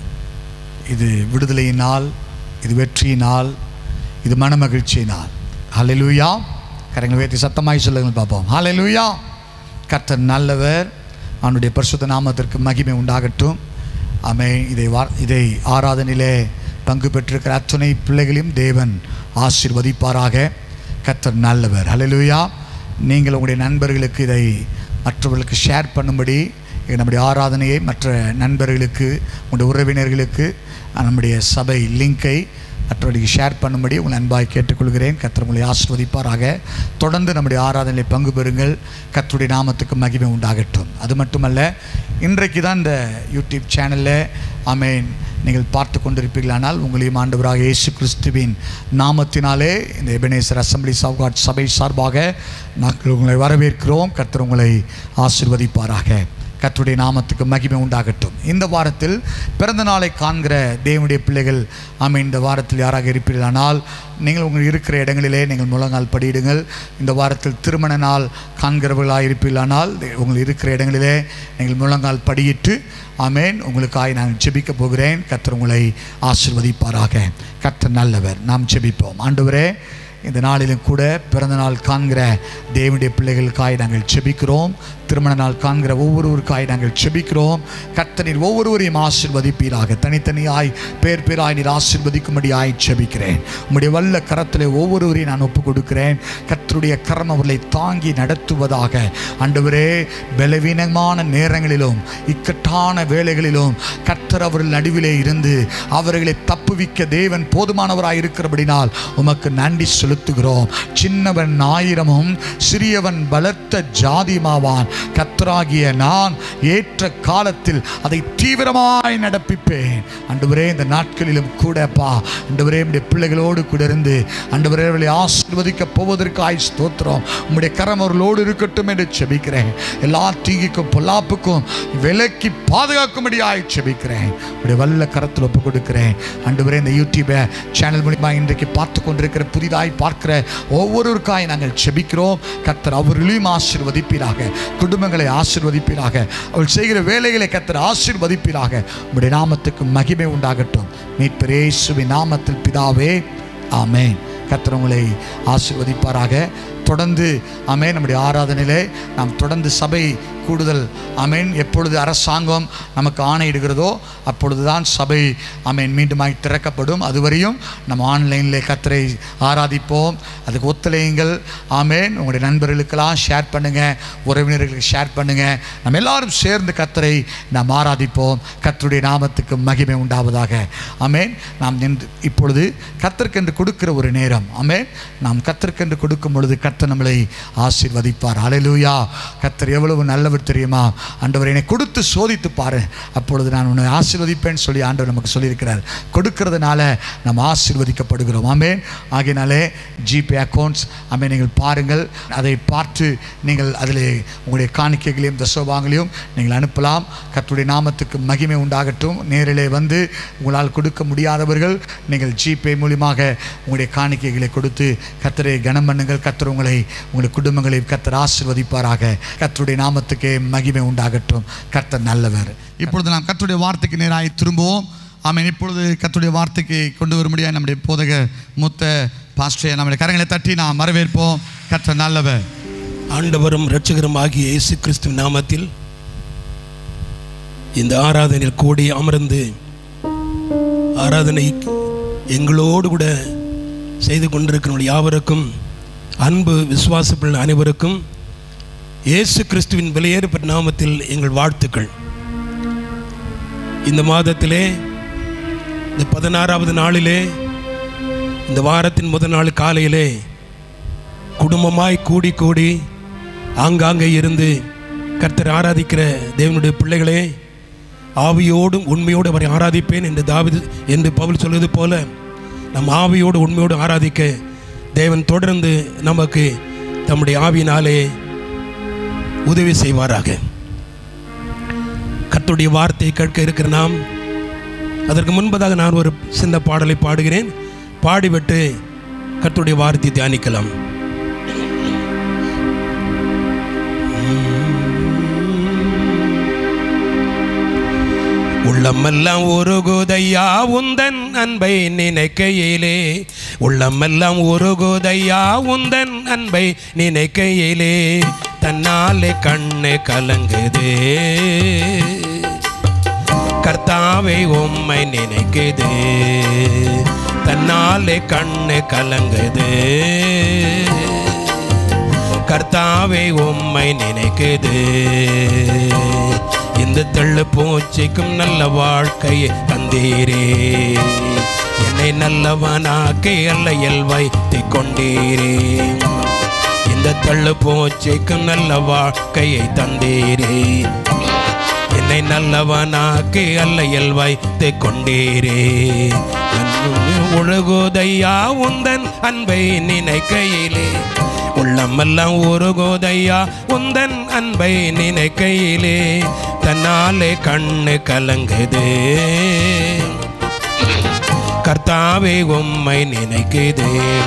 இது விடுதலையினால், இது வெற்றியினால், இது மனமகிழ்ச்சியினால். ஹல்லேலூயா. கரங்களை உயர்த்தி சத்தமாய் சொல்லுங்கள் பார்ப்போம். ஹல்லேலூயா. கர்த்தர் நல்லவர். அவனுடைய பரிசுத்த நாமத்திற்கு மகிமை உண்டாகட்டும். ஆமென். இதை ஆராதனையிலே பங்கு பெற்றிருக்கிற அத்துணை பிள்ளைகளையும் தேவன் ஆசீர்வதிப்பாராக. கர்த்தர் நல்லவர். ஹல்லேலூயா. நீங்கள் உங்களுடைய நண்பர்களுக்கு இதை மற்றவர்களுக்கு ஷேர் பண்ணும்படி, நம்முடைய ஆராதனையை மற்ற நண்பர்களுக்கு, உங்களுடைய உறவினர்களுக்கு நம்முடைய சபை லிங்கை மற்றவர்களுக்கு ஷேர் பண்ணும்படி உங்கள் அன்பாய் கேட்டுக்கொள்கிறேன். கர்த்தர் உங்களை ஆசீர்வதிப்பாராக. தொடர்ந்து நம்முடைய ஆராதனையில் பங்கு பெறுங்கள். கர்த்தருடைய நாமத்துக்கு மகிமை உண்டாகட்டும். அது மட்டுமல்ல, இன்றைக்கு தான் இந்த யூடியூப் சேனலில் ஆமென் நீங்கள் பார்த்து கொண்டிருப்பீர்களானால், உங்களையும் ஆண்டவராக இயேசு கிறிஸ்துவின் நாமத்தினாலே இந்த எபனேசர் அசம்பிளிஸ் ஆஃப் காட் சபை சார்பாக நாங்கள் உங்களை வரவேற்கிறோம். கர்த்தர் உங்களை ஆசீர்வதிப்பாராக. கர்த்தருடைய நாமத்துக்கு மகிமை உண்டாகட்டும். இந்த வாரத்தில் பிறந்த நாளை காண்கிற தேவனுடைய பிள்ளைகள் ஆமென் இந்த வாரத்தில் யாராக இருப்பீர்களானால், நீங்கள் உங்கள் இருக்கிற இடங்களிலே நீங்கள் முழங்கால் படியிடுங்கள். இந்த வாரத்தில் திருமண நாள் காண்கிறவர்களாக இருப்பீர்களானால், உங்கள் இருக்கிற இடங்களிலே நீங்கள் முழங்கால் படியிட்டு ஆமென் உங்களுக்காய் நான் ஜெபிக்க போகிறேன். கர்த்தர் உங்களை ஆசீர்வதிப்பாராக. கர்த்தர் நல்லவர். நாம் ஜெபிப்போம். ஆண்டவரே, இந்த நாளிலும் கூட பிறந்த நாள் காண்கிற தேவனுடைய பிள்ளைகளுக்காய் நாங்கள் ஜெபிக்கிறோம். திருமண நாள் காண்கிற ஒவ்வொருவருக்காய் நாங்கள் ஜெபிக்கிறோம். கர்த்தர் ஒவ்வொருவரையும் ஆசீர்வதிப்பீராக. தனித்தனியாய் பேர் பேராய் நீர் ஆசீர்வதிக்கும்படியாய் ஜெபிக்கிறேன். உம்முடைய வல்ல கரத்திலே ஒவ்வொருவரையும் நான் ஒப்புக் கொடுக்கிறேன். கர்த்தருடைய கரம் அவர்களை தாங்கி நடத்துவதாக. ஆண்டவரே, பலவீனமான நேரங்களிலும் இக்கட்டான வேளைகளிலும் கர்த்தர் அவர்கள் நடுவிலே இருந்து அவர்களை தப்புவிக்க தேவன் போதுமானவராய் இருக்கிறபடினால் உமக்கு நன்றி செலுத்துகிறோம். சின்னவன் 1000 சிறியவன் பலத்த ஜாதியுமாவான். கர்த்தராகிய நான் ஏற்ற காலத்தில் அதை தீவிரமாய் நடப்பிப்பேன். ஆண்டவரே, இந்த நாட்களிலும் கூடப்பா ஆண்டவரே, உம்முடைய பிள்ளைகளோடு கூட இருந்து ஆண்டவரே அவர்களை ஆசீர்வதிக்க போவதற்காய் ஸ்தோத்திரம். உம்முடைய கரம் அவர்களோடு இருக்கட்டும் என்று ஜெபிக்கிறேன். எல்லா தீங்கிக்கும் பொல்லாப்புக்கும் விலக்கி பாதுகாக்கும்படியாய் ஜெபிக்கிறேன். உம்முடைய வல்ல கரத்தில் ஒப்புக் கொடுக்கிறேன். ஆண்டவரே, இந்த யூடியூப் சேனல் மூலமா இன்றைக்கு பார்த்து கொண்டிருக்கிற புதிதாய் பார்க்கிற ஒவ்வொருவருக்காய் நாங்கள் ஜெபிக்கிறோம். கர்த்தர் அவர்களையும் ஆசீர்வதிப்பீராக. குடும்பங்களை ஆசீர்வதிப்பீராக. அவள் செய்கிற வேலைகளை கர்த்தர் ஆசீர்வதிப்பீராக. உம்முடைய நாமத்துக்கு மகிமை உண்டாகட்டும். மீட்பர் இயேசுவின் நாமத்தில் பிதாவே, ஆமென். கர்த்தர் உங்களை ஆசீர்வதிப்பாராக. தொடர்ந்து ஆமென் நம்முடைய ஆராதனையிலே நாம் தொடர்ந்து சபை கூடுதல் ஆமென் எப்பொழுது அரசாங்கம் நமக்கு ஆணையிடுகிறதோ அப்பொழுதுதான் சபை ஆமென் மீண்டுமாய் திறக்கப்படும். அதுவரையும் நம்ம ஆன்லைனில் கர்த்தரை ஆராதிப்போம். அதுக்கு ஒத்துழையுங்கள். ஆமென். உங்களுடைய நண்பர்களுக்கெல்லாம் ஷேர் பண்ணுங்கள், உறவினர்களுக்கு ஷேர் பண்ணுங்கள். நம்ம எல்லாரும் சேர்ந்து கர்த்தரை நாம் ஆராதிப்போம். கர்த்தருடைய நாமத்துக்கு மகிமை உண்டாவதாக. ஆமென். நாம் இப்பொழுது கர்த்தருக்கென்று கொடுக்கிற ஒரு நேரம். ஆமென். நாம் கர்த்தருக்கென்று கொடுக்கும் பொழுது கர்த்தர் நம்மளை ஆசீர்வதிப்பார். ஹல்லேலூயா. கர்த்தர் எவ்வளவு நல்லவர் தெரியுமா? ஆண்டவர் என்னை கொடுத்து சோதித்து பாரு, அப்பொழுது நான் உன்னை ஆசீர்வதிப்பேன் சொல்லி ஆண்டவர் நமக்கு சொல்லியிருக்கிறார். கொடுக்கிறதுனால நம்ம ஆசீர்வதிக்கப்படுகிறோம். ஆமென். ஆகையினாலே ஜிபே அக்கௌண்ட்ஸ் ஆமென் நீங்கள் பாருங்கள். அதை பார்த்து நீங்கள் அதில் உங்களுடைய காணிக்கைகளையும் தசோபாங்களையும் நீங்கள் அனுப்பலாம். கர்த்தருடைய நாமத்துக்கு மகிமை உண்டாகட்டும். நேரிலே வந்து உங்களால் கொடுக்க முடியாதவர்கள் நீங்கள் ஜிபே மூலமாக உங்களுடைய காணிக்கைகளை கொடுத்து கர்த்தரை கனம் பண்ணுங்கள். கர்த்தர் உங்களுடைய குடும்பங்களை கர்த்தர் ஆசீர்வதிப்பாராக. கர்த்தருடைய நாமத்துக்கு மகிமை உண்டாகட்டும். கர்த்தர் நல்லவர். இப்பொழுது நாம் கர்த்தருடைய வார்த்தைக்கு நேராய் திரும்புவோம். ஆமென். இப்பொழுது கர்த்தருடைய வார்த்தைக்கு கொண்டு வரும்படியாக நம்முடைய போதகர் மூத்த பாஸ்டரை நம்முடைய கரங்களை தட்டி நாம் வரவேற்போம். கர்த்தர் நல்லவர். ஆண்டவரும் இரட்சகரும் ஆகிய இயேசு கிறிஸ்துவின் நாமத்தில் இந்த ஆராதனையில் கூடி அமர்ந்து ஆராதனை எங்களோடு கூட செய்து கொண்டிருக்கிற யாவருக்கும், அன்பு விசுவாசப்பில் அனைவருக்கும் இயேசு கிறிஸ்துவின் விலையேறப்பட்ட நாமத்தில் எங்கள் வாழ்த்துக்கள். இந்த மாதத்திலே இந்த 16வது நாளிலே இந்த வாரத்தின் முதல் நாள் காலையிலே குடும்பமாய் கூடி கூடி ஆங்காங்கே இருந்து கர்த்தரை ஆராதிக்கிற தேவனுடைய பிள்ளைகளே, ஆவியோடும் உண்மையோடு அவரை ஆராதிப்பேன் என்று பவுல் சொல்வது போல நம் ஆவியோடு உண்மையோடு ஆராதிக்க தேவன் தொடர்ந்து நமக்கு தம்முடைய ஆவியினாலே உதவி செய்வாராக. கர்த்தருடைய வார்த்தையை கேட்க இருக்கிற நாம், அதற்கு முன்பதாக நான் ஒரு சின்ன பாடலை பாடுகிறேன். பாடிவிட்டு கர்த்தருடைய வார்த்தையை தியானிக்கலாம். உள்ளமெல்லாம் உருகுதையா உந்தன் அன்பை நினைக்கையிலே, உள்ளமெல்லாம் உருகுதையா உந்தன் அன்பை நினைக்கையிலே, தன்னாலே கண்ணு கலங்குதே கர்த்தாவே உம்மை நினைக்குதே, தன்னாலே கண்ணு கலங்குதே கர்த்தாவே உம்மை நினைக்குதே. இந்த தள்ளு பூச்சிக்கும் நல்ல வாழ்க்கையை தந்தீரே, என்னை நல்லவனாக்கி அல்லையில் வைத்து கொண்டீரே. இந்த தள்ளு பூச்சிக்கும் நல்ல வாழ்க்கையை தந்தீரே, என்னை நல்லவனாக்கி அல்லையில் வைத்து கொண்டீரே. ஒழுகுதையா உந்தன் அன்பை நினைக்கையிலே, உள்ளமெல்லாம் உருகுதையா உந்தன் அன்பை நினைக்கையிலே, தன்னாலே கண்ணு கலங்குதே கர்த்தாவே உம்மை நினைக்குதே.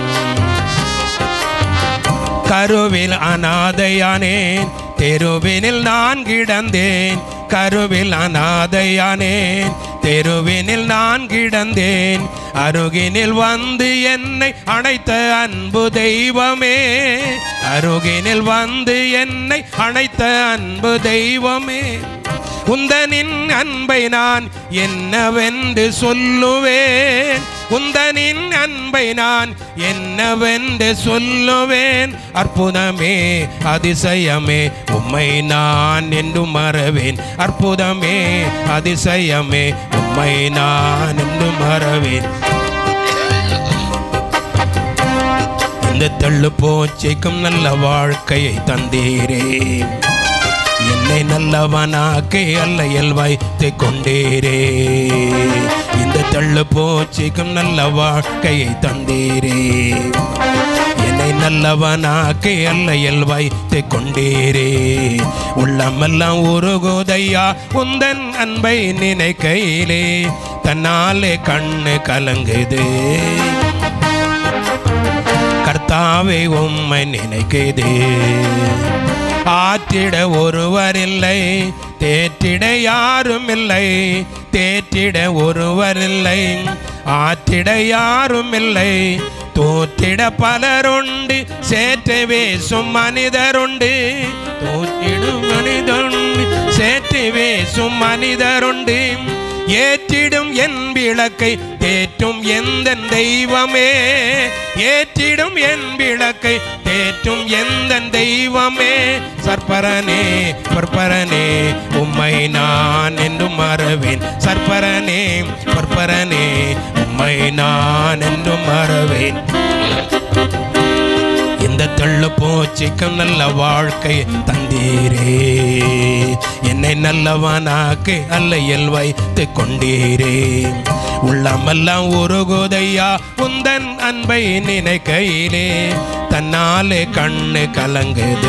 கருவில் அநாதையானேன், தெருவினில் நான் கிடந்தேன், கருவில் அநாதையானேன், தெருவினில் நான் கிடந்தேன், அருகினில் வந்து என்னை அணைத்த அன்பு தெய்வமே, அருகினில் வந்து என்னை அணைத்த அன்பு தெய்வமே. உந்தனின் அன்பை நான் என்னவென்று சொல்லுவேன், உந்தனின் அன்பை நான் என்னவென்று சொல்லுவேன். அற்புதமே அதிசயமே உம்மை நான் என்று மறவேன், அற்புதமே அதிசயமே உம்மை நான் என்று மறவேன். இந்த தள்ளு போச்சைக்கும் நல்ல வாழ்க்கையை தந்தீரே, என்னை நல்லவனாக்கி அல்லையில் வைத்து கொண்டீரே. இந்த தள்ளு போச்சிக்கும் நல்ல வாழ்க்கையை தந்தீரே, என்னை நல்லவனாக்கி அல்லையில் வைத்து கொண்டீரே. உள்ளமெல்லாம் உருகுதையா உந்தன் அன்பை நினைக்கையிலே, தன்னாலே கண்ணு கலங்குதே கர்த்தாவே உம்மை நினைக்குதே. ஆற்றிட ஒருவர் இல்லை, தேற்றிட யாரும் இல்லை, தேற்றிட ஒருவர் இல்லை, ஆற்றிட யாரும் இல்லை, தோற்றிட பலருண்டு, சேற்றை வேசும் மனிதருண்டு, தோற்றிடும் மனிதருண்டு, சேற்றை வேசும் மனிதருண்டு. ஏற்றிடும் என் விளக்கை தேற்றும் எந்த தெய்வமே, ஏற்றிடும் என் விளக்கை தேற்றும் எந்த தெய்வமே. சர்ப்பரனே பற்பரனே உம்மை நான் என்று மறவேன், சர்ப்பரனே பற்பரனே உம்மை நான் என்று மறவேன். இந்த தள்ளு போச்சிக்கும் நல்ல வாழ்க்கை தந்தீரே, என்னை நல்லவனாக்கி அல்லையில் வைத்து கொண்டீரே. உள்ளமெல்லாம் உருகுதையா உந்தன் அன்பை நினைக்கையிலே, தன்னாலே கண்ணு கலங்குது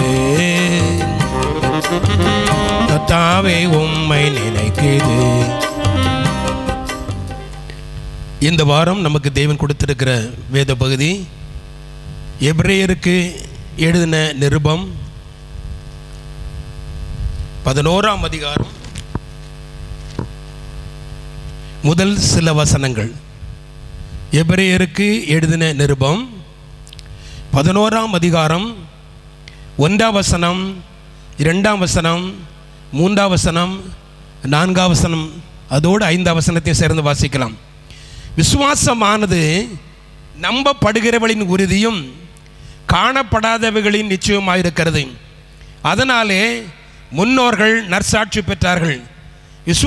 கர்த்தாவே உம்மை நினைக்குது. இந்த வாரம் நமக்கு தேவன் கொடுத்திருக்கிற வேத பகுதி எபிரேயருக்கு எழுதின நிருபம் 11ஆம் அதிகாரம் முதல் சில வசனங்கள். எபிரேயருக்கு எழுதின நிருபம் 11ஆம் அதிகாரம் 1ஆம் வசனம், 2ஆம் வசனம், 3ஆம் வசனம், 4ஆம் வசனம், அதோடு 5ஆம் வசனத்தையும் சேர்ந்து வாசிக்கலாம். விசுவாசமானது நம்பப்படுகிறவளின் உறுதியும் காணப்படாதவைகளின் நிச்சயமாயிருக்கிறது. அதனாலே முன்னோர்கள் நற்சாட்சி பெற்றார்கள்.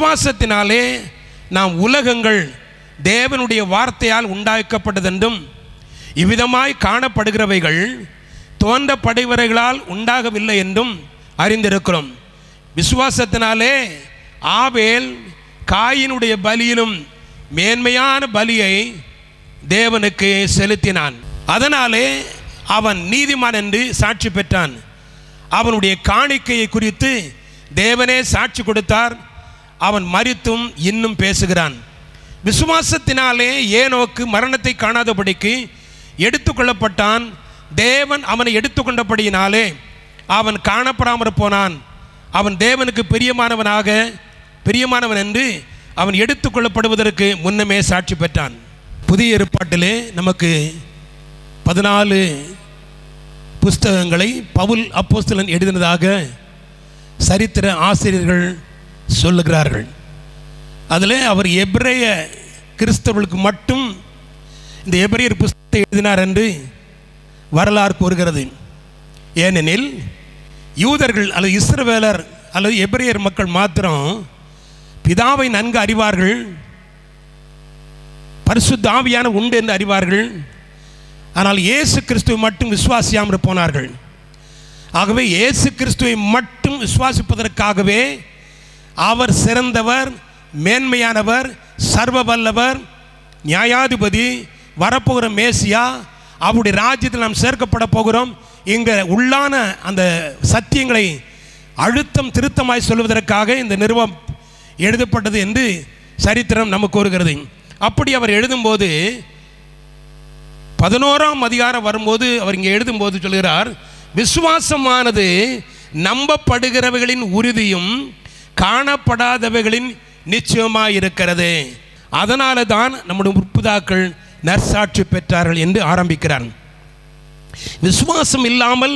விசுவாசத்தினாலே நாம் உலகங்கள் தேவனுடைய வார்த்தையால் உண்டாக்கப்பட்டதென்றும் இவ்விதமாய் காணப்படுகிறவைகள் தோன்றப்படுகிறவைகளால் உண்டாகவில்லை என்றும் அறிந்திருக்கிறோம். விசுவாசத்தினாலே ஆபேல் காயினுடைய பலியிலும் மேன்மையான பலியை தேவனுக்கு செலுத்தினான். அதனாலே அவன் நீதிமான் என்று சாட்சி பெற்றான். அவனுடைய காணிக்கையை குறித்து தேவனே சாட்சி கொடுத்தார். அவன் மரித்தும் இன்னும் பேசுகிறான். விசுவாசத்தினாலே ஏனோக்கு மரணத்தை காணாதபடிக்கு எடுத்துக்கொள்ளப்பட்டான். தேவன் அவனை எடுத்துக்கொண்டபடியினாலே அவன் காணப்படாமற் போனான். அவன் தேவனுக்கு பிரியமானவன் என்று அவன் எடுத்துக்கொள்ளப்படுவதற்கு முன்னமே சாட்சி பெற்றான். புதிய ஏற்பாட்டிலே நமக்கு 14 புஸ்தகங்களை பவுல் அப்போஸ்தலன் எழுதினதாக சரித்திர ஆசிரியர்கள் சொல்லுகிறார்கள். அதில் அவர் எபிரேய கிறிஸ்தவர்களுக்கு மட்டும் இந்த எபிரேயர் புஸ்தகத்தை எழுதினார் என்று வரலாறு கூறுகிறது. ஏனெனில் யூதர்கள் அல்லது இஸ்ரவேலர் அல்லது எபிரேயர் மக்கள் மாத்திரம் பிதாவை நன்கு அறிவார்கள், பரிசுத்த ஆவியான உண்டு என்று அறிவார்கள். ஆனால் இயேசு கிறிஸ்துவை மட்டும் விசுவாசியாமல் போனார்கள். ஆகவே இயேசு கிறிஸ்துவை மட்டும் விசுவாசிப்பதற்காகவே அவர் சிறந்தவர், மேன்மையானவர், சர்வ வல்லவர், நியாயாதிபதி, வரப்போகிற மேசியா, அவருடைய ராஜ்யத்தில் நாம் சேர்க்கப்பட போகிறோம். இங்கே உள்ளான அந்த சத்தியங்களை அழுத்தம் திருத்தமாய் சொல்வதற்காக இந்த நிறுவம் எழுதப்பட்டது என்று சரித்திரம் நமக்கு கூறுகிறது. அப்படி அவர் எழுதும்போது 11ஆம் அதிகாரம் வரும்போது அவர் இங்கே எழுதும்போது சொல்கிறார், விசுவாசமானது நம்பப்படுகிறவைகளின் உறுதியும் காணப்படாதவைகளின் நிச்சயமாய் இருக்கிறது. அதனால தான் நம்முடைய முற்பிதாக்கள் நற்சாட்சி பெற்றார்கள் என்று ஆரம்பிக்கிறார். விசுவாசம் இல்லாமல்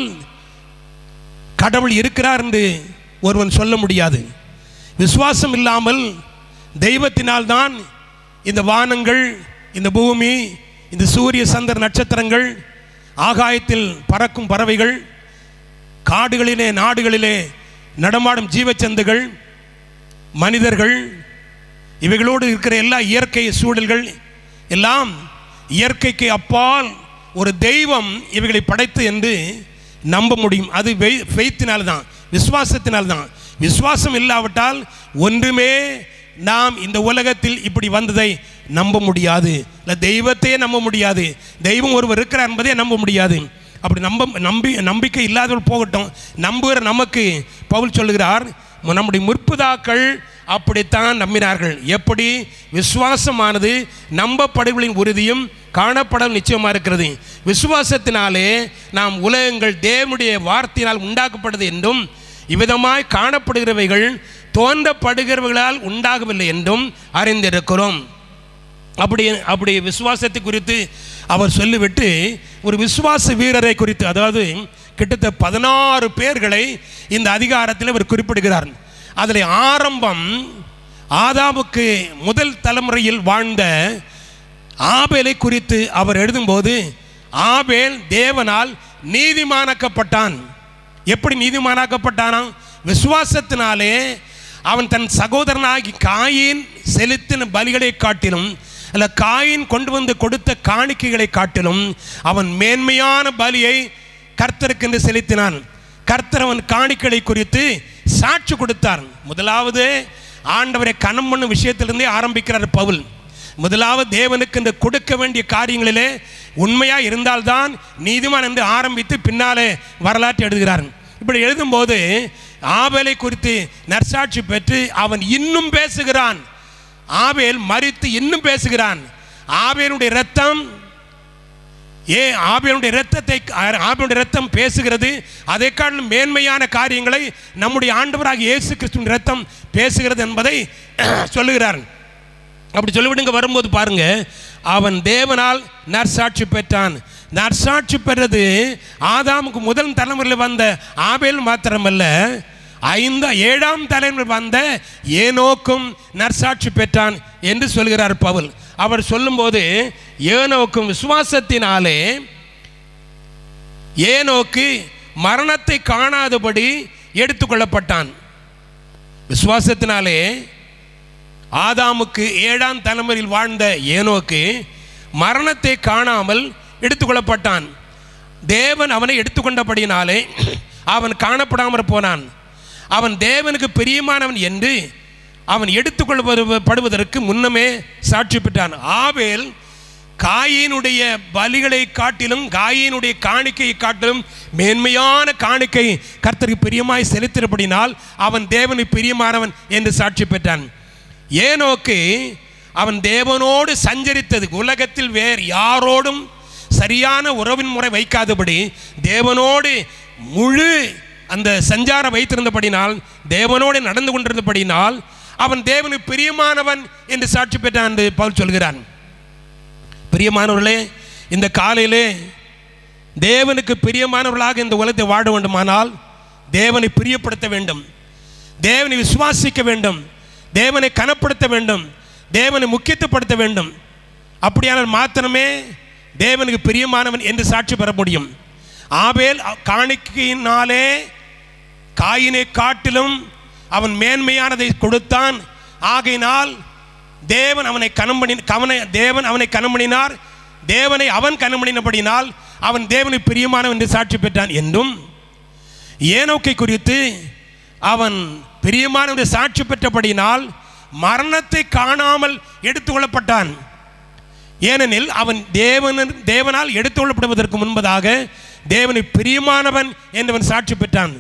கடவுள் இருக்கிறார் என்று ஒருவன் சொல்ல முடியாது. விசுவாசம் இல்லாமல் தெய்வத்தினால்தான் இந்த வானங்கள், இந்த பூமி, இந்த சூரிய சந்திர நட்சத்திரங்கள், ஆகாயத்தில் பறக்கும் பறவைகள், காடுகளிலே நாடுகளிலே நடமாடும் ஜீவச்சந்துகள், மனிதர்கள், இவைகளோடு இருக்கிற எல்லா இயற்கை சூழல்கள் எல்லாம் இயற்கைக்கு அப்பால் ஒரு தெய்வம் இவைகளை படைத்து என்று நம்ப முடியும். அது ஃபெய்த்தினால்தான், விசுவாசத்தினால்தான். விசுவாசம் இல்லாவிட்டால் ஒன்றுமே நாம் இந்த உலகத்தில் இப்படி வந்ததை நம்ப முடியாது. இல்லை, தெய்வத்தையே நம்ப முடியாது. தெய்வம் ஒருவர் இருக்கிறார் என்பதே நம்ப முடியாது. அப்படி நம்பிக்கை இல்லாதவர்கள் போகட்டும், நம்புகிற நமக்கு பவுல் சொல்லுகிறார், நம்முடைய முற்பிதாக்கள் அப்படித்தான் நம்பினார்கள். எப்படி? விசுவாசமானது நம்பப்படுகளின் உறுதியும் காணப்படல் நிச்சயமாக இருக்கிறது. விசுவாசத்தினாலே நாம் உலகங்கள் தேவனுடைய வார்த்தையினால் உண்டாக்கப்பட்டது என்றும் இவ்விதமாய் காணப்படுகிறவைகள் தோன்றப்படுகிறவர்களால் உண்டாகவில்லை என்றும் அறிந்திருக்கிறோம். அப்படி விசுவாசத்தை குறித்து அவர் சொல்லிவிட்டு ஒரு விசுவாச வீரரை குறித்து, அதாவது கிட்டத்தட்ட 16 பேர்களை இந்த அதிகாரத்தில் அவர் குறிப்பிடுகிறார். அதில் ஆரம்பம் ஆதாமுக்கு முதல் தலைமுறையில் வாழ்ந்த ஆபேலை குறித்து அவர் எழுதும்போது, ஆபேல் தேவனால் நீதிமானாக்கப்பட்டான். எப்படி நீதிமானாக்கப்பட்டானா? விசுவாசத்தினாலே அவன் தன் சகோதரனாகி காயின் செலுத்தின பலிகளை காட்டிலும், அல்ல காயின் கொண்டு வந்து கொடுத்த காணிக்கைகளை காட்டிலும் அவன் மேன்மையான பலியை கர்த்தருக்கென்று செலுத்தினான். கர்த்தர் அவன் காணிக்கைகளை குறித்து சாட்சி கொடுத்தார். முதலாவது ஆண்டவரை கனம் பண்ணும் விஷயத்திலிருந்தே ஆரம்பிக்கிறார் பவுல். முதலாவது தேவனுக்கு இந்த கொடுக்க வேண்டிய காரியங்களிலே உண்மையாக இருந்தால்தான் நீதிமான் என்று ஆரம்பித்து பின்னாலே வரலாற்று எழுதுகிறார். இப்படி எழுதும்போது ஆபேலை குறித்து நற்சாட்சி பெற்று அவன் இன்னும் பேசுகிறான். ஆபேல் மரித்து இன்னும் பேசுகிறான். ஆபேலுடைய இரத்தம் ஆபேலுடைய இரத்தம் பேசுகிறது. அதை காட்டிலும் மேன்மையான காரியங்களை நம்முடைய ஆண்டவராகிய இயேசு கிறிஸ்துவின் இரத்தம் பேசுகிறது என்பதை சொல்லுகிறார். அப்படி சொல்லிவிடுங்க. வரும்போது பாருங்க, அவன் தேவனால் நற்சாட்சி பெற்றான். நற்சாட்சி பெற்றது ஆதாமுக்கு முதல் தலைமுறையில் வந்த ஆபேல் மாத்திரமல்ல, 7ஆம் தலைமுறையில் வந்த ஏனோக்கும் நற்சாட்சி பெற்றான் என்று சொல்கிறார் பவுல். அவர் சொல்லும்போது ஏனோக்கும் விசுவாசத்தினாலே ஏனோக்கு மரணத்தை காணாதபடி எடுத்துக்கொள்ளப்பட்டான். விசுவாசத்தினாலே ஆதாமுக்கு 7ஆம் தலைமுறையில் வாழ்ந்த ஏனோக்கு மரணத்தை காணாமல் எடுத்துக்கொள்ளப்பட்டான். தேவன் அவனை எடுத்துக்கொண்டபடியினாலே அவன் காணப்படாமல் போனான். அவன் தேவனுக்கு பிரியமானவன் என்று அவன் எடுத்துக்கொள்ளப்படுவதற்கு முன்னமே சாட்சி பெற்றான். ஆபேல் காயினுடைய பலிகளை காட்டிலும், காயினுடைய காணிக்கையை காட்டிலும் மேன்மையான காணிக்கை கர்த்தருக்கு பிரியமாய் செலுத்தினபடினால் அவன் தேவனுக்கு பிரியமானவன் என்று சாட்சி பெற்றான். ஏனோக்கு அவன் தேவனோடு சஞ்சரித்தது, உலகத்தில் வேறு யாரோடும் சரியான உறவின் முறை வைக்காதபடி தேவனோடு முழு அந்த சஞ்சாரம் வைத்திருந்தபடினால், தேவனோடு நடந்து கொண்டிருந்தபடினால் அவன் தேவனுக்கு பிரியமானவன் என்று சாட்சி பெற்றான் என்று பவுல் சொல்கிறான். பிரியமானவர்களே, இந்த காலையிலே தேவனுக்கு பிரியமானவர்களாக இந்த உலகத்தை வாழ வேண்டுமானால் தேவனை பிரியப்படுத்த வேண்டும், தேவனை விசுவாசிக்க வேண்டும், தேவனை கனப்படுத்த வேண்டும், தேவனை முக்கியத்துவப்படுத்த வேண்டும். அப்படியானால் மாத்திரமே தேவனுக்கு பிரியமானவன் என்று சாட்சி பெற முடியும். ஆபேல் காணிக்கையினாலே காயினை காட்டிலும் அவன் மேன்மையானதை கொடுத்தான். ஆகையினால் தேவன் அவனை கனம்பணினார். தேவனை அவன் கனம்பணினபடினால் அவன் தேவனுக்கு பிரியமானவன் என்று சாட்சி பெற்றான் என்றும், ஏனோக்கை குறித்து அவன் பிரியமானவன் சாட்சி பெற்றபடினால் மரணத்தை காணாமல் எடுத்துக்கொள்ளப்பட்டான். ஏனெனில் அவன் தேவனால் எடுத்துக்கொள்ளப்படுவதற்கு முன்பதாக தேவனுக்கு பிரியமானவன் என்றவன் சாட்சி பெற்றான்.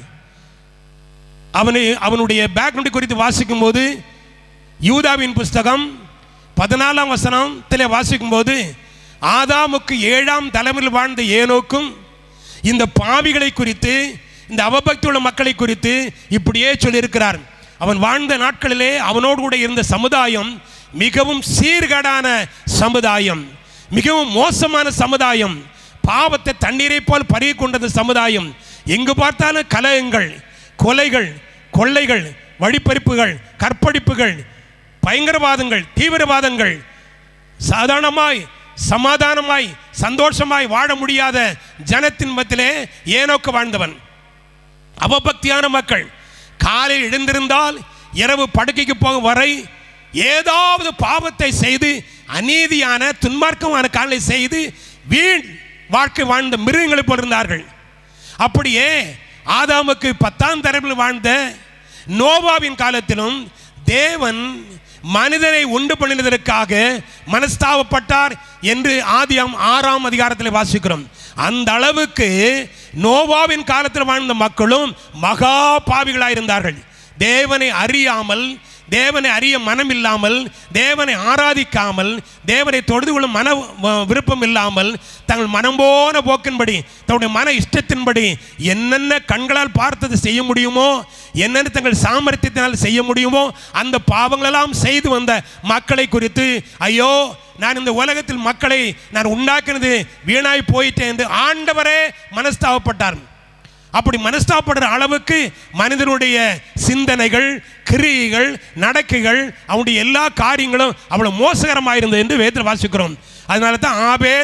அவனுடைய பேக்ரவுண்டை குறித்து வாசிக்கும் போது யூதாவின் புஸ்தகம் 14ஆம் வசனத்தில் வாசிக்கும் போது ஆதாமுக்கு 7ஆம் தலைமுறையில் வாழ்ந்த ஏனோக்கும் இந்த பாவிகளை குறித்து, இந்த அவபக்தியுள்ள மக்களை குறித்து இப்படியே சொல்லியிருக்கிறார். அவன் வாழ்ந்த நாட்களிலே அவனோடு கூட இருந்த சமுதாயம் மிகவும் சீர்கேடான சமுதாயம், மிகவும் மோசமான சமுதாயம், பாவத்தை தண்ணீரை போல் பருகி கொண்டது சமுதாயம். எங்கு பார்த்தாலும் கலகங்கள், கொலைகள், கொள்ளைகள், வழிப்பறிப்புகள், கற்பழிப்புகள், பயங்கரவாதங்கள், தீவிரவாதங்கள், சாதாரணமாய் சமாதானமாய் சந்தோஷமாய் வாழ முடியாத ஜனத்தின் மத்தியிலே ஏனோக்கு வாழ்ந்தவன். அவபக்தியான மக்கள் காலையில் எழுந்திருந்தால் இரவு படுக்கைக்கு போகும் வரை ஏதாவது பாவத்தை செய்து அநீதியான துன்மார்க்கமான காலை செய்து வீண் வாழ்க்கை வாழ்ந்த மிருகங்களை போல் இருந்தார்கள். அப்படியே ஆதாமுக்கு 10ஆம் தலைமுறையில் வாழ்ந்த நோவாவின் காலத்திலும் தேவன் மனிதனை உண்டு பண்ணினதற்காக மனஸ்தாபப்பட்டார் என்று ஆதியாகமம் 6ஆம் அதிகாரத்தில் வாசிக்கிறோம். அந்த அளவுக்கு நோவாவின் காலத்தில் வாழ்ந்த மக்களும் மகா பாவிகளாயிருந்தார்கள். தேவனை அறியாமல், தேவனை அறிய மனம் இல்லாமல், தேவனை ஆராதிக்காமல், தேவனை தொழுது கொள்ளும் மன விருப்பம் இல்லாமல் தங்கள் மனம் போன போக்கின்படி, தன்னுடைய மன இஷ்டத்தின்படி என்னென்ன கண்களால் பார்த்தது செய்ய முடியுமோ, என்னென்ன தங்கள் சாமர்த்தியத்தினால் செய்ய முடியுமோ அந்த பாவங்களெல்லாம் செய்து வந்த மக்களை குறித்து, ஐயோ நான் இந்த உலகத்தில் மக்களை நான் உண்டாக்கினது வீணாய் போயிட்டேன் என்று ஆண்டவரே மனஸ்தாபப்பட்டார். அப்படி மனஸ்தாபப்படுற அளவுக்கு மனிதனுடைய சிந்தனைகள், கிரியைகள், நடக்கைகள், அவனுடைய எல்லா காரியங்களும் அவ்வளவு மோசகரமாக இருந்தது என்று வேதத்தில் வாசிக்கிறோம். அதனால தான்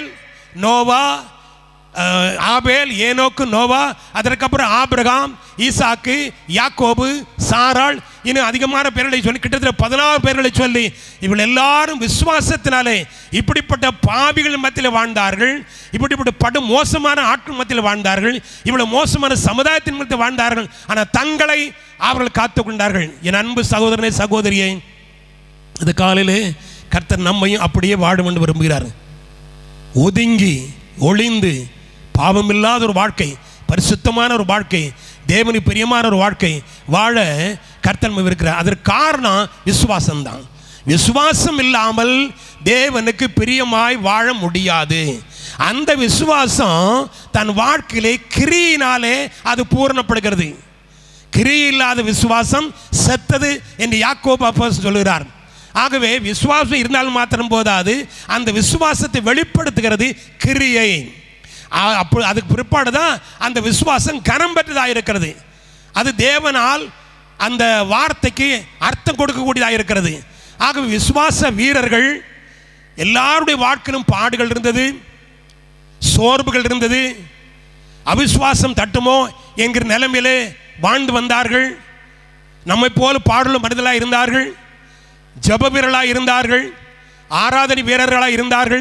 ஆபேல், ஏனோக்கு, நோவா, அதற்கப்புறம் ஆபிரகாம், ஈசாக்கு, யாக்கோபு, சாராள், இன்னும் அதிகமான பேர்களை சொல்லி கிட்டத்தட்ட 16 பேர்களை சொல்லி இவள் எல்லாரும் விசுவாசத்தினாலே இப்படிப்பட்ட பாவிகள் மத்தியில் வாழ்ந்தார்கள், இப்படிப்பட்ட படு மோசமான ஆட்கள் மத்தியில் வாழ்ந்தார்கள், இவ்வளவு மோசமான சமுதாயத்தின் மத்தியில் வாழ்ந்தார்கள். ஆனால் தங்களை அவர்கள் காத்துக்கொண்டார்கள். என் அன்பு சகோதரனே, சகோதரியை, இந்த காலையிலே கர்த்தர் நம்மையும் அப்படியே வாழ வேண்டும் விரும்புகிறார். ஒதுங்கி ஒளிந்து பாவமில்லாத ஒரு வாழ்க்கை, பரிசுத்தமான ஒரு வாழ்க்கை, தேவனுக்கு பிரியமான ஒரு வாழ்க்கை வாழ கர்த்தர் இருக்கிறார். அதற்கு காரணம் விசுவாசம்தான். விசுவாசம் இல்லாமல் தேவனுக்கு பிரியமாய் வாழ முடியாது. அந்த விசுவாசம் தன் வாழ்க்கையிலே கிரியினாலே அது பூரணப்படுகிறது. கிரியை இல்லாத விசுவாசம் செத்தது என்று யாக்கோபு அப்போஸ்தலன் சொல்கிறார். ஆகவே விசுவாசம் இருந்தாலும் மாத்திரம் போதாது, அந்த விசுவாசத்தை வெளிப்படுத்துகிறது கிரியை. அப்போ அதுக்கு பிற்பாடு தான் அந்த விசுவாசம் கனம் பெற்றதாக இருக்கிறது. அது தேவனால் அந்த வார்த்தைக்கு அர்த்தம் கொடுக்கக்கூடியதாக இருக்கிறது. ஆகவே விசுவாச வீரர்கள் எல்லாருடைய வாழ்க்கையிலும் பாடுகள் இருந்தது, சோர்வுகள் இருந்தது, அவிசுவாசம் தட்டுமோ என்கிற நிலைமையிலே வாழ்ந்து வந்தார்கள். நம்மை போல பாடுள்ள மனிதர்களாக இருந்தார்கள், ஜப வீரர்களாக இருந்தார்கள், ஆராதனை வீரர்களாக இருந்தார்கள்,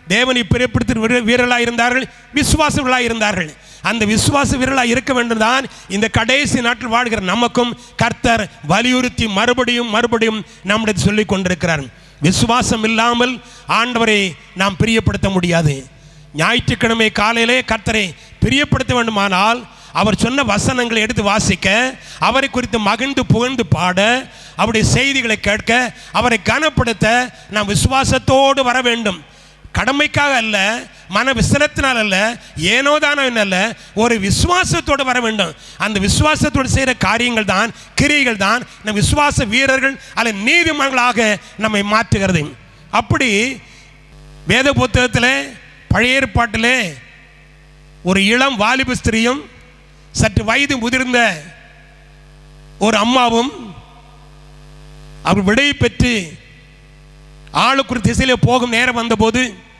தேவனை பிரியப்படுத்த வீரர்களாக இருந்தார்கள், விசுவாசர்களாக இருந்தார்கள். அந்த விசுவாச வீரர்களாக இருக்க வேண்டும் தான் இந்த கடைசி நாட்டில் வாழ்கிற நமக்கும் கர்த்தர் வலியுறுத்தி மறுபடியும் மறுபடியும் நம்முடைய சொல்லிக் கொண்டிருக்கிறார். விசுவாசம் இல்லாமல் ஆண்டவரை நாம் பிரியப்படுத்த முடியாது. ஞாயிற்றுக்கிழமை காலையிலே கர்த்தரை பிரியப்படுத்த வேண்டுமானால் அவர் சொன்ன வசனங்களை எடுத்து வாசிக்க, அவரை குறித்து மகிழ்ந்து புகழ்ந்து பாட, அவருடைய செய்திகளை கேட்க, அவரை கனப்படுத்த நாம் விசுவாசத்தோடு வர வேண்டும். கடமைக்காக அல்ல, மன விசனத்தினால் அல்ல, ஏனோதானோ அல்ல, ஒரு விசுவாசத்தோடு வர வேண்டும். அந்த விசுவாசத்தோடு செய்கிற காரியங்கள் தான், கிரியைகள் தான் நம் விசுவாச வீரர்கள் அல்ல நீதிமன்றங்களாக நம்மை மாற்றுகிறது. அப்படி வேத புத்தகத்தில் பழைய ஏற்பாட்டிலே ஒரு இளம் வாலிப ஸ்திரியும் சற்று வயது முதிர்ந்த ஒரு அம்மாவும் அவர் விடை பெற்று ஆளுக்குறு திசையிலே போகும் நேரம் வந்தபோது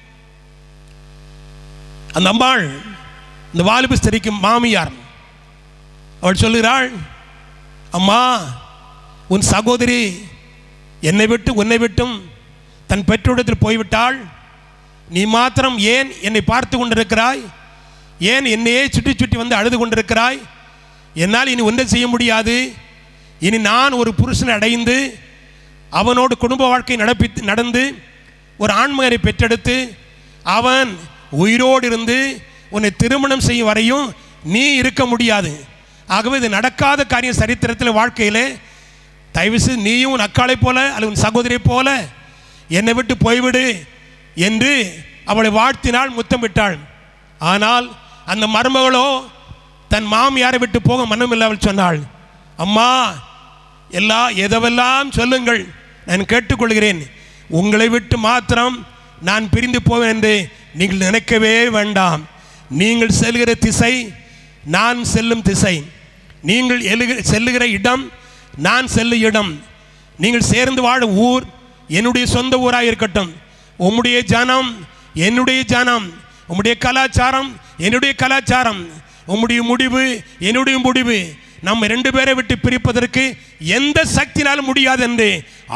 அந்த அம்மாள் இந்த வாலிப ஸ்திரிக்கு மாமியார். அவள் சொல்லுகிறாள், அம்மா, உன் சகோதரி என்னை விட்டு உன்னை விட்டும் தன் பெற்றோரிடத்தில் போய்விட்டாள். நீ மாத்திரம் ஏன் என்னை பார்த்து கொண்டிருக்கிறாய்? ஏன் என்னையே சுற்றி சுற்றி வந்து அழுது கொண்டிருக்கிறாய்? என்னால் இனி ஒன்றை செய்ய முடியாது. இனி நான் ஒரு புருஷனை அடைந்து அவனோடு குடும்ப வாழ்க்கை நடந்து ஒரு ஆண்மகனை பெற்றெடுத்து அவன் உயிரோடு இருந்து உன்னை திருமணம் செய்யும் வரையும் நீ இருக்க முடியாது. ஆகவே இது நடக்காத காரியம் சரித்திரத்தில் வாழ்க்கையிலே. தயவுசெய்து நீயும் உன் அக்காளை போல அல்லது உன் சகோதரியை போல என்னை விட்டு போய்விடு என்று அவளை வாழ்த்தினாள், முத்தமிட்டாள். ஆனால் அந்த மருமகளோ தன் மாமியாரை விட்டு போக மனமில்லை. அவள் சொன்னாள், அம்மா, எதவெல்லாம் சொல்லுங்கள், நான் கேட்டுக்கொள்கிறேன். உங்களை விட்டு மாத்திரம் நான் பிரிந்து போவேன் என்று நீங்கள் நினைக்கவே வேண்டாம். நீங்கள் செல்கிற திசை நான் செல்லும் திசை, நீங்கள் செல்லுகிற இடம் நான் செல்லும் இடம், நீங்கள் சேர்ந்து வாழும் ஊர் என்னுடைய சொந்த ஊராக இருக்கட்டும், உம்முடைய ஜனம் என்னுடைய ஜனம், உம்முடைய கலாச்சாரம் என்னுடைய கலாச்சாரம், உம்முடைய முடிவு என்னுடைய முடிவு, நம்ம ரெண்டு பேரை விட்டு பிரிப்பதற்கு எந்த சக்தினாலும் முடியாது என்று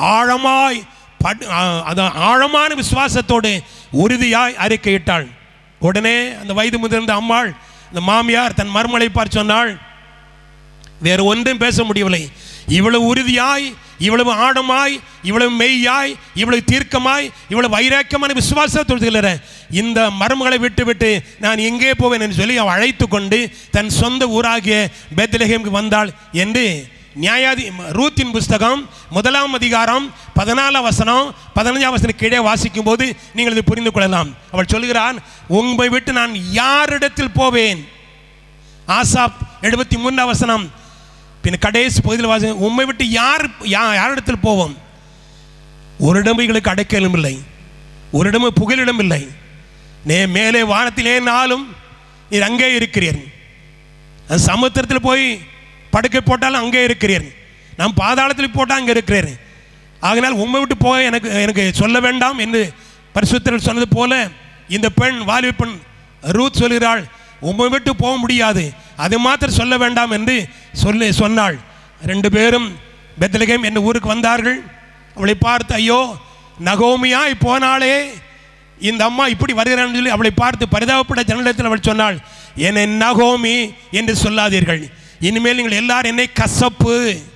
ஆழமான விசுவாசத்தோடு உறுதியாய் அறிக்கையிட்டாள். உடனே அந்த வயது முதிர்ந்த அம்மாள், அந்த மாமியார் தன் மருமகளை பார்த்து சொன்னாள், வேறு ஒன்றும் பேச முடியவில்லை. இவ்வளவு உறுதியாய், இவ்வளவு ஆழமாய், இவ்வளவு மெய்யாய், இவ்வளவு தீர்க்கமாய், இவ்வளவு வைராக்கியமான விசுவாசத்தோடு இந்த மருமகளை விட்டு விட்டு நான் எங்கே போவேன் என்று சொல்லி அவள் அழைத்து கொண்டு தன் சொந்த ஊராகிய பெத்லெகேமுக்கு வந்தாள் என்று ரூத்தின் புஸ்தகம் 1 அதிகாரம் 14 வசனம் 15 வசனம் கீழே வாசிக்கும் போது நீங்கள் இதை புரிந்து கொள்ளலாம். அவள் சொல்கிறான், உங்களை விட்டு நான் யாரிடத்தில் போவேன்? ஆசாப் 73 வசனம் பின் கடைசி பகுதியில் வாசி, உண்மை விட்டு யாரிடத்தில் போவோம்? ஒரு இடம் எங்களுக்கு அடைக்கலும் இல்லை, ஒரு இடம் புகலிடம் இல்லை. மேலே வானத்திலே நாளும் நீர் அங்கே இருக்கிறீர், சமுத்திரத்தில் போய் படுக்கை போட்டாலும் அங்கே இருக்கிறீர், நாம் பாதாளத்தில் போட்டால் அங்கே இருக்கிறீர். ஆகினால் உண்மை விட்டு போக எனக்கு சொல்ல வேண்டாம் என்று பரிசுத்தர் சொன்னது போல இந்த பெண், வாலிப பெண் ரூத் சொல்கிறாள், உண்மை விட்டு போக முடியாது, அதை மாத்திரம் சொல்ல வேண்டாம் என்று சொன்னாள். 2 பேரும் பெத்லெகேம் என்ற ஊருக்கு வந்தார்கள். அவளை பார்த்து, ஐயோ நகோமியாய் போனாலே, இந்த அம்மா இப்படி வருகிறான்னு சொல்லி அவளை பார்த்து பரிதாபப்பட்ட ஜனத்தில் அவள் சொன்னாள், என்னை நகோமி என்று சொல்லாதீர்கள், இனிமேல் நீங்கள் எல்லாரும் என்னை கசப்பு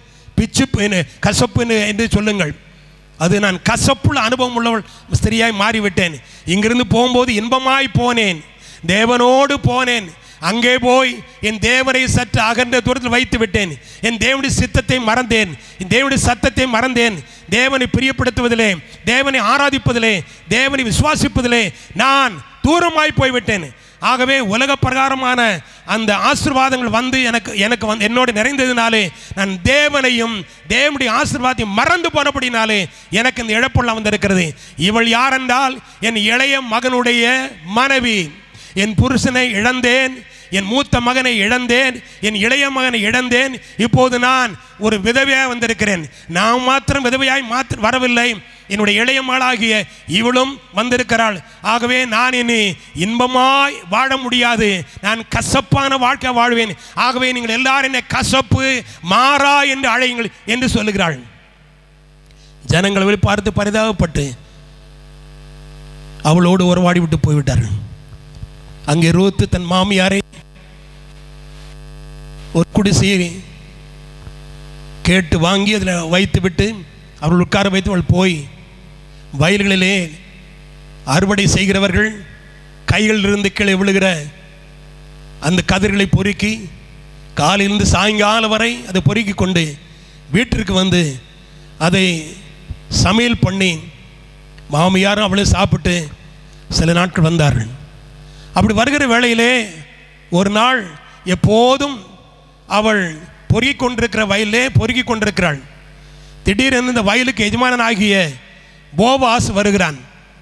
என்று சொல்லுங்கள். அது நான் கசப்புள்ள அனுபவம் உள்ளவள் ஸ்திரியாய் மாறிவிட்டேன். இங்கிருந்து போகும்போது இன்பமாய் போனேன், தேவனோடு போனேன், அங்கே போய் என் தேவனை சற்று அகன்ற தூரத்தில் வைத்து விட்டேன், என் தேவனுடைய சித்தத்தை மறந்தேன், என் தேவனுடைய சத்தத்தை மறந்தேன். தேவனை பிரியப்படுத்துவதிலே, தேவனை ஆராதிப்பதிலே, தேவனை விசுவாசிப்பதிலே நான் தூரமாய் போய்விட்டேன். ஆகவே உலக பிரகாரமான அந்த ஆசீர்வாதங்கள் வந்து எனக்கு என்னோடு நிறைந்ததினாலே நான் தேவனையும் தேவனுடைய ஆசீர்வாதத்தையும் மறந்து போனபடினாலே எனக்கு இந்த இழப்பெல்லாம் வந்திருக்கிறது. இவள் யார் என்றால் என் இளைய மகனுடைய மனைவி. என் புருஷனை இழந்தேன், என் மூத்த மகனை இழந்தேன், என் இளைய மகனை இழந்தேன். இப்போது நான் ஒரு விதவையாய் வந்திருக்கிறேன். நான் மாத்திரம் விதவையாய் வரவில்லை, என்னுடைய இளைய மகளாகிய இவளும் வந்திருக்கிறாள். ஆகவே நான் இனி இன்பமாய் வாழ முடியாது, நான் கசப்பான வாழ்க்கை வாழ்வேன். ஆகவே நீங்கள் எல்லாரும் என்னை கசப்பு மாறா என்று அழையுங்கள் என்று சொல்லுகிறாள். ஜனங்களை பார்த்து பரிதாபப்பட்டு அவளோடு உறவாடி விட்டு போய்விட்டார்கள். அங்கே ரூத்து தன் மாமியாரை ஒரு குடிசையை கேட்டு வாங்கி அதில் வைத்து விட்டு அவள் உட்கார வைத்து அவள் போய் வயல்களிலே அறுவடை செய்கிறவர்கள் கைகளிலிருந்து கீழே விழுகிற அந்த கதிர்களை பொறுக்கி காலையிலிருந்து சாயங்காலம் வரை அதை பொறுக்கி கொண்டு வீட்டிற்கு வந்து அதை சமையல் பண்ணி மாமியாரும் அவளை சாப்பிட்டு சில நாட்கள் வந்தார்கள். அப்படி வருகிற வேளையிலே ஒரு நாள் எப்போதும் அவள் பொறுக்கி கொண்டிருக்கிற வயலிலே பொறுக்கி கொண்டிருக்கிறாள். திடீரென்று இந்த வயலுக்கு எஜமானனாகிய போவாஸ் வருகிறான்.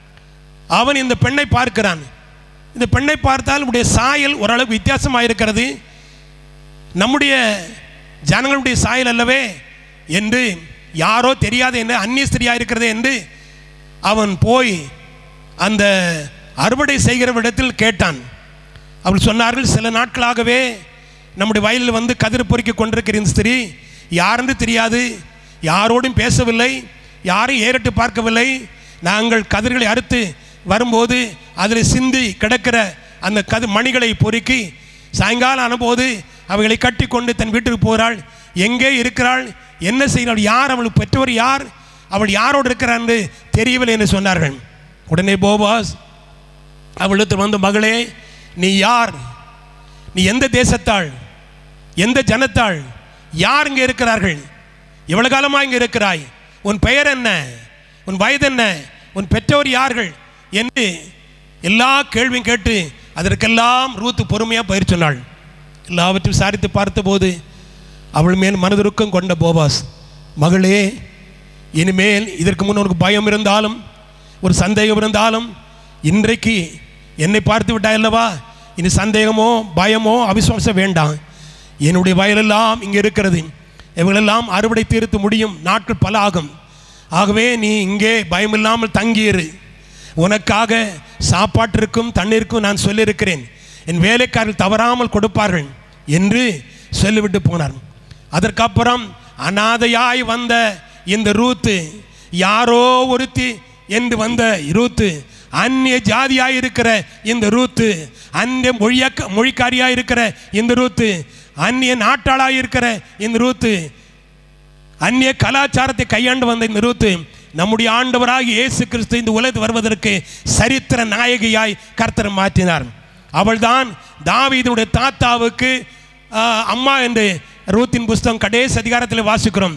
அவன் இந்த பெண்ணை பார்க்கிறான். இந்த பெண்ணை பார்த்தால் உடைய சாயல் ஓரளவுக்கு வித்தியாசமாக இருக்கிறது, நம்முடைய ஜனங்களுடைய சாயல் அல்லவே என்று, யாரோ தெரியாத என்ன அந்நிய ஸ்திரியாக இருக்கிறது என்று அவன் போய் அந்த அறுவடை செய்கிறவரிடத்தில் கேட்டான். அவள் சொன்னார்கள், சில நாட்களாகவே நம்முடைய வயலில் வந்து கதிர் பொறுக்கி கொண்டிருக்கிற இந்த ஸ்திரீ யாரென்று தெரியாது, யாரோடும் பேசவில்லை, யாரையும் ஏறிட்டு பார்க்கவில்லை. நாங்கள் கதிர்களை அறுத்து வரும்போது அதில் சிந்தி கிடக்கிற அந்த மணிகளை பொறுக்கி சாயங்காலம் ஆனபோது அவைகளை கட்டி கொண்டு தன் வீட்டுக்கு போகிறாள். எங்கே இருக்கிறாள், என்ன செய்கிறாள், யார் அவளுக்கு பெற்றவர் யார், அவள் யாரோடு இருக்கிறாள் என்று தெரியவில்லை என்று சொன்னார்கள். உடனே போவாஸ் அவளிடத்தில் வந்து, மகளே நீ யார், நீ எந்த தேசத்தாள், எந்த ஜனத்தாள், யார் இங்கே இருக்கிறார்கள், எவ்வளவு காலமாக இங்கே இருக்கிறாய், உன் பெயர் என்ன, உன் வயது என்ன, உன் பெற்றோர் யார்கள் என்று எல்லா கேள்வியும் கேட்டு அதற்கெல்லாம் ரூத்து பொறுமையாக பயிர் சொன்னாள். எல்லாவற்றையும் விசாரித்து பார்த்தபோது அவள் மேல் மனதுருக்கம் கொண்ட போவாஸ், மகளே இனிமேல் இதற்கு முன் உனக்கு பயம் இருந்தாலும் ஒரு சந்தேகம் இருந்தாலும் இன்றைக்கு என்னை பார்த்து விட்டாய் அல்லவா, இனி சந்தேகமோ பயமோ அவிசுவாசம் வேண்டாம். என்னுடைய வயலெல்லாம் இங்கே இருக்கிறது, இவங்களெல்லாம் அறுவடை தீர்த்து முடியும், நாட்கள் பல ஆகும். ஆகவே நீ இங்கே பயமில்லாமல் தங்கியிரு, உனக்காக சாப்பாட்டிற்கும் தண்ணீருக்கும் நான் சொல்லியிருக்கிறேன், என் வேலைக்காரர்கள் தவறாமல் கொடுப்பார்கள் என்று சொல்லிவிட்டு போனார். அதற்கப்புறம் அநாதையாய் வந்த இந்த ரூத்து, யாரோ ஒருத்தி என்று வந்த ரூத்து, அந்நிய ஜாதியாய் இருக்கிற இந்த ரூத்து, அந்நிய மொழிக்காரியாய் இருக்கிற இந்த ரூத்து, அந்நிய நாட்டாளாய் இருக்கிற இந்த ரூத்து, அந்நிய கலாச்சாரத்தை கையாண்டு வந்த இந்த ரூத்து, நம்முடைய ஆண்டவராகிய இயேசு கிறிஸ்து இந்த உலகத்தில் வருவதற்கு சரித்திர நாயகியாய் கர்த்தர் மாற்றினார். அவள்தான் தாவீதுடைய தாத்தாவுக்கு அம்மா என்று ரூத்தின் புஸ்தகம் கடைசி அதிகாரத்தில் வாசிக்கிறோம்.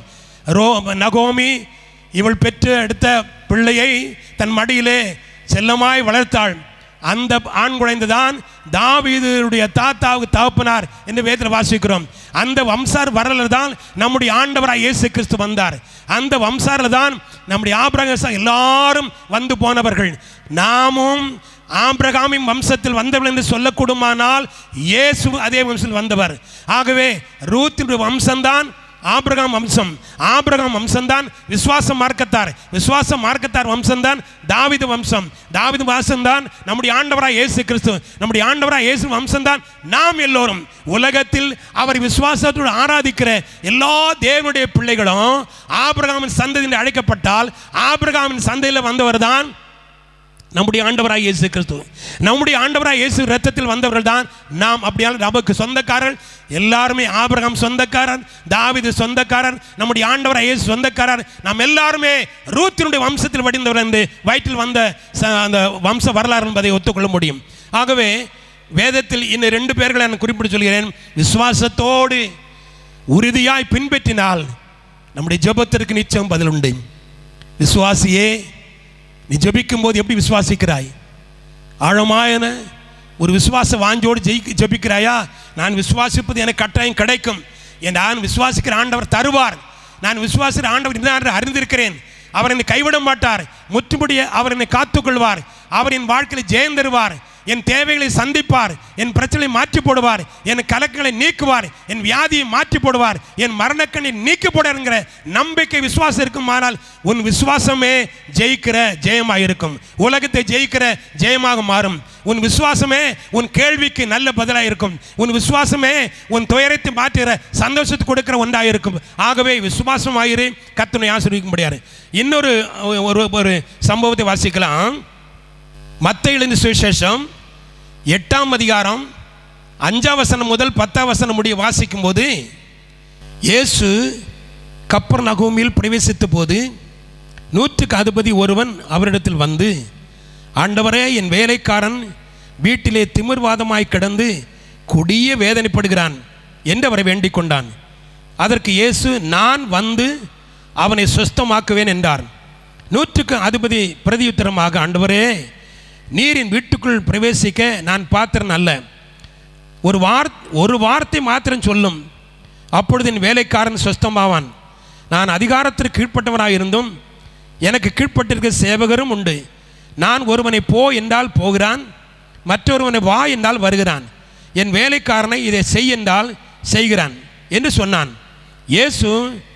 நகோமி இவள் பெற்று எடுத்த பிள்ளையை தன் மடியிலே செல்லமாய் வளர்த்தாள். அந்த ஆண் குழந்தை தான் தாவீதுடைய தாத்தாவுக்கு தகப்பனார் என்று வேதத்தில் வாசிக்கிறோம். அந்த வம்சார் வரல தான் நம்முடைய ஆண்டவராய் இயேசு கிறிஸ்து வந்தார். அந்த வம்சாரில் தான் நம்முடைய ஆபிரகாம் எல்லாரும் வந்து போனவர்கள். நாமும் ஆபிரகாமின் வம்சத்தில் வந்தவர்கள் என்று சொல்லக்கூடுமானால் இயேசு அதே வம்சத்தில் வந்தவர். ஆகவே ரூத்தினுடைய வம்சம்தான் ஆபிரகாம் வம்சம், ஆபிரகாம் வம்சம்தான் விசுவாச மார்க்கத்தார், விசுவாச மார்க்கத்தார் வம்சம்தான் தாவீது வம்சம், தாவீது வம்சம்தான் நம்முடைய ஆண்டவராய் இயேசு கிறிஸ்து, நம்முடைய ஆண்டவராய் இயேசு வம்சம்தான் நாம் எல்லோரும். உலகத்தில் அவர் விசுவாசத்தோடு ஆராதிக்கிற எல்லா தேவனுடைய பிள்ளைகளும் ஆபிரகாமின் சந்ததி என்று அழைக்கப்பட்டால் ஆபிரகாமின் சந்ததியில் வந்தவர் தான் நம்முடைய ஆண்டவராய் இயேசு கிறிஸ்து. நம்முடைய ஆண்டவராய் இயேசு இரத்தத்தில் வந்தவர்கள் தான் நாம். அப்படியால் நமக்கு சொந்தக்காரர் எல்லாருமே ஆபிரகாம் சொந்தக்காரர், தாவீது சொந்தக்காரர், நம்முடைய ஆண்டவராய் இயேசு சொந்தக்காரர். நாம் எல்லாருமே ரூத்தினுடைய வம்சத்தில் வடிந்தவர் என்று வயிற்றில் வந்த அந்த வம்ச வரலாறு என்பதை ஒத்துக்கொள்ள முடியும். ஆகவே வேதத்தில் இந்த 2 பேர்களை நான் குறிப்பிட்டு சொல்கிறேன். விசுவாசத்தோடு உறுதியாய் பின்பற்றினால் நம்முடைய ஜெபத்திற்கு நிச்சயம் பதில் உண்டு. விசுவாசியே, நீ ஜெபிக்கும் போது எப்படி விசுவாசிக்கிறாய்? ஆழமான ஒரு விசுவாச வாஞ்சோடு ஜெபிக்கிறாயா? நான் விசுவாசிப்பது எனக்கு கட்டாயம் கிடைக்கும், நான் விசுவாசிக்கிற ஆண்டவர் தருவார், நான் விசுவாசிக்கிற ஆண்டவர் என்ன அறிந்திருக்கிறேன், அவர் என்னை கைவிட மாட்டார், முற்றுமுடிய அவர் என்னை காத்துக்கொள்வார், அவர் என் வாழ்க்கையில் ஜெயம் தருவார், என் தேவைகளை சந்திப்பார், என் பிரச்சனை மாற்றி போடுவார், என் கலக்கங்களை நீக்குவார், என் வியாதியை மாற்றி போடுவார், என் மரணக்கண்ணை நீக்கி போடுங்கிற நம்பிக்கை விசுவாசம் இருக்குமானால் உன் விசுவாசமே ஜெயிக்கிற ஜெயமாக இருக்கும், உலகத்தை ஜெயிக்கிற ஜெயமாக மாறும். உன் விசுவாசமே உன் கேள்விக்கு நல்ல பதிலாக இருக்கும், உன் விசுவாசமே உன் துயரத்தை மாற்றுகிற சந்தோஷத்தை கொடுக்கிற ஒன்றாக இருக்கும். ஆகவே விசுவாசமாயிரு, கர்த்தரை ஆசீர்வதிக்க முடியாது. இன்னொரு ஒரு சம்பவத்தை வாசிக்கலாம். மத்தேயு எழுதின சுவிசேஷம் 8ஆம் அதிகாரம் 5ஆம் வசனம் முதல் 10ஆம் வசனம் முடிய வாசிக்கும் போது, இயேசு கப்பர்நகூமில் பிரவேசித்த போது 100க்கு அதிபதி ஒருவன் அவரிடத்தில் வந்து, ஆண்டவரே, என் வேலைக்காரன் வீட்டிலே திமிர்வாதமாய் கிடந்து கொடிய வேதனைப்படுகிறான் என்று அவரை வேண்டிக் கொண்டான். அதற்கு இயேசு, நான் வந்து அவனை சுஸ்தமாக்குவேன் என்றார். 100க்கு அதிபதி பிரதியுத்தரமாக, ஆண்டவரே, நீர் என் வீட்டுக்குள் பிரவேசிக்க நான் பாத்திரன் அல்ல. ஒரு வார்த்தை மாத்திரம் சொல்லும், அப்பொழுது என் வேலைக்காரன் சுஸ்தமாவான். நான் அதிகாரத்திற்கு கீழ்ப்பட்டவனாக இருந்தும் எனக்கு கீழ்ப்பட்டிருக்கிற சேவகரும் உண்டு. நான் ஒருவனை போ என்றால் போகிறான், மற்றொருவனை வா என்றால் வருகிறான். என் வேலைக்காரனை இதை செய் என்றால் செய்கிறான் என்று சொன்னான். இயேசு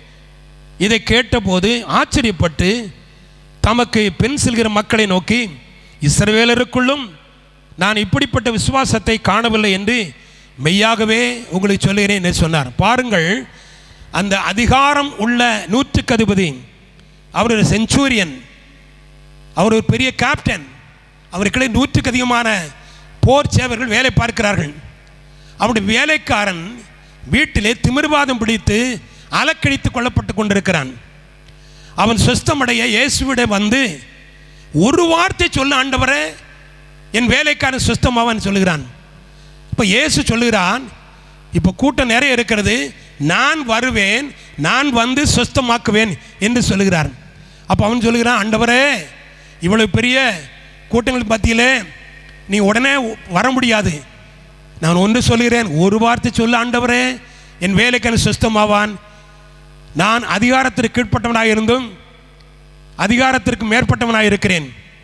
இதை கேட்டபோது ஆச்சரியப்பட்டு தமக்கு பின் செல்கிற மக்களை நோக்கி, இஸ்ரவேலருக்குள்ளும் நான் இப்படிப்பட்ட விசுவாசத்தை காணவில்லை என்று மெய்யாகவே உங்களுக்கு சொல்லுகிறேன் என்று சொன்னார். பாருங்கள், அந்த அதிகாரம் உள்ள 100க்கு அதிபதி, அவர் ஒரு செஞ்சூரியன், அவர் ஒரு பெரிய கேப்டன், அவருக்களே 100க்கு அதிகமான போர் சேவர்கள் வேலை பார்க்கிறார்கள். அவருடைய வேலைக்காரன் வீட்டிலே திமிர்வாதம் பிடித்து அலக்கழித்து கொள்ளப்பட்டு கொண்டிருக்கிறான். அவன் சுஸ்தமடைய இயேசுவிட வந்து, ஒரு வார்த்தை சொல்ல ஆண்டவரே, என் வேலைக்காரன் சுஸ்தமாவான்னு சொல்லுகிறான். இப்போ இயேசு சொல்லுகிறான், இப்போ கூட்டம் நிறைய இருக்கிறது, நான் வருவேன், நான் வந்து சுஸ்தமாக்குவேன் என்று சொல்லுகிறார். அப்போ அவன் சொல்லுகிறான், ஆண்டவரே, இவ்வளவு பெரிய கூட்டங்கள் மத்தியிலே நீ உடனே வர முடியாது. நான் ஒன்று சொல்கிறேன், ஒரு வார்த்தை சொல்ல ஆண்டவரே, என் வேலைக்காரன் சுஸ்தமாவான். நான் அதிகாரத்திற்கு கீழ்ப்பட்டவனாக இருந்தும் அதிகாரத்திற்கு மேற்பட்டவனாக இருக்கிறேன்.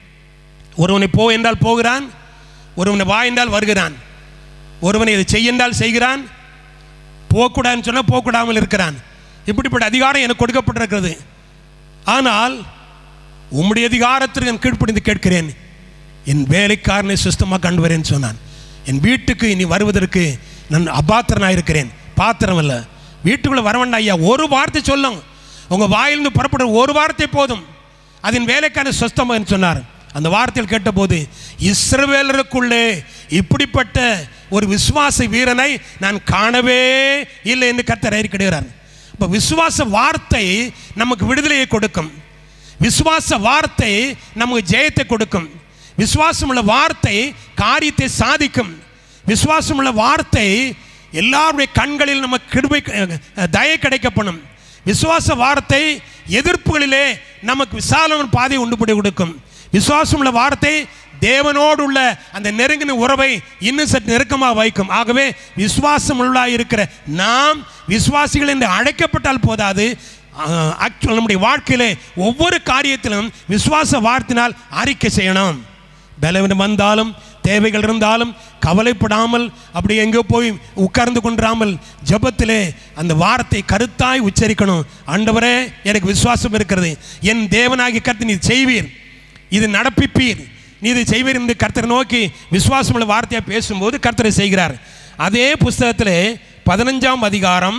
ஒருவனை போ என்றால் போகிறான், ஒருவனை வா என்றால் வருகிறான், ஒருவனை இதை செய் என்றால் செய்கிறான், போகக்கூடாதுன்னு சொன்னால் போகக்கூடாமல் இருக்கிறான். இப்படிப்பட்ட அதிகாரம் எனக்கு கொடுக்கப்பட்டிருக்கிறது. ஆனால் உம்முடைய அதிகாரத்திற்கு நான் கீழ்ப்படிந்து கேட்கிறேன், என் வேலைக்காரனை சுஸ்தமாக கண்டு வரேன்னு சொன்னான். என் வீட்டுக்கு இனி வருவதற்கு நான் அபாத்திரனாக இருக்கிறேன், பாத்திரம் இல்லை. வீட்டுக்குள்ளே வர வேண்டாம் ஐயா, ஒரு வார்த்தை சொல்லும், உங்கள் வாயிலிருந்து புறப்படுற ஒரு வார்த்தை போதும், அதன் வேலைக்கான சுஸ்தமாக சொன்னார். அந்த வார்த்தையில் கேட்டபோது, இஸ்ரவேலருக்குள்ளே இப்படிப்பட்ட ஒரு விசுவாச வீரனை நான் காணவே இல்லை என்று கர்த்தர் அறிக்கையிடுகிறார். இப்போ விசுவாச வார்த்தை நமக்கு விடுதலையை கொடுக்கும், விசுவாச வார்த்தை நமக்கு ஜெயத்தை கொடுக்கும், விசுவாசம் உள்ள வார்த்தை காரியத்தை சாதிக்கும், விசுவாசம் உள்ள வார்த்தை எல்லாருடைய கண்களில் நமக்கு கிருபை தயை கிடைக்கப்படும். விசுவாச வார்த்தை எதிர்ப்புகளிலே நமக்கு விசாலமான பாதையை உண்டு பண்ணி கொடுக்கும். விசுவாசம் உள்ள வார்த்தை தேவனோடு உள்ள அந்த நெருங்கின உறவை இன்னும் சற்று நெருக்கமாக வைக்கும். ஆகவே விசுவாசம் உள்ளாக இருக்கிற நாம் விசுவாசிகள் என்று அழைக்கப்பட்டால் போதாது, ஆக்சுவல் நம்முடைய வாழ்க்கையிலே ஒவ்வொரு காரியத்திலும் விசுவாச வார்த்தையினால் அறிக்கை செய்யணும். பலவீனம் வந்தாலும் தேவைகள் இருந்தாலும் கவலைப்படாமல் அப்படி எங்கோ போய் உட்கார்ந்து கொண்டாமல் ஜெபத்திலே அந்த வார்த்தை கருத்தாய் உச்சரிக்கணும். ஆண்டவரே, எனக்கு விசுவாசம் இருக்கிறது, என் தேவனாகிய கர்த்தர் நீ செய்வீர், இது நடப்பிப்பீர், நீ இதை செய்வீர் என்று கர்த்தரை நோக்கி விசுவாசம் உள்ள வார்த்தையாக பேசும்போது கர்த்தரை செய்கிறார். அதே புஸ்தகத்திலே 15ஆம் அதிகாரம்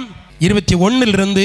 21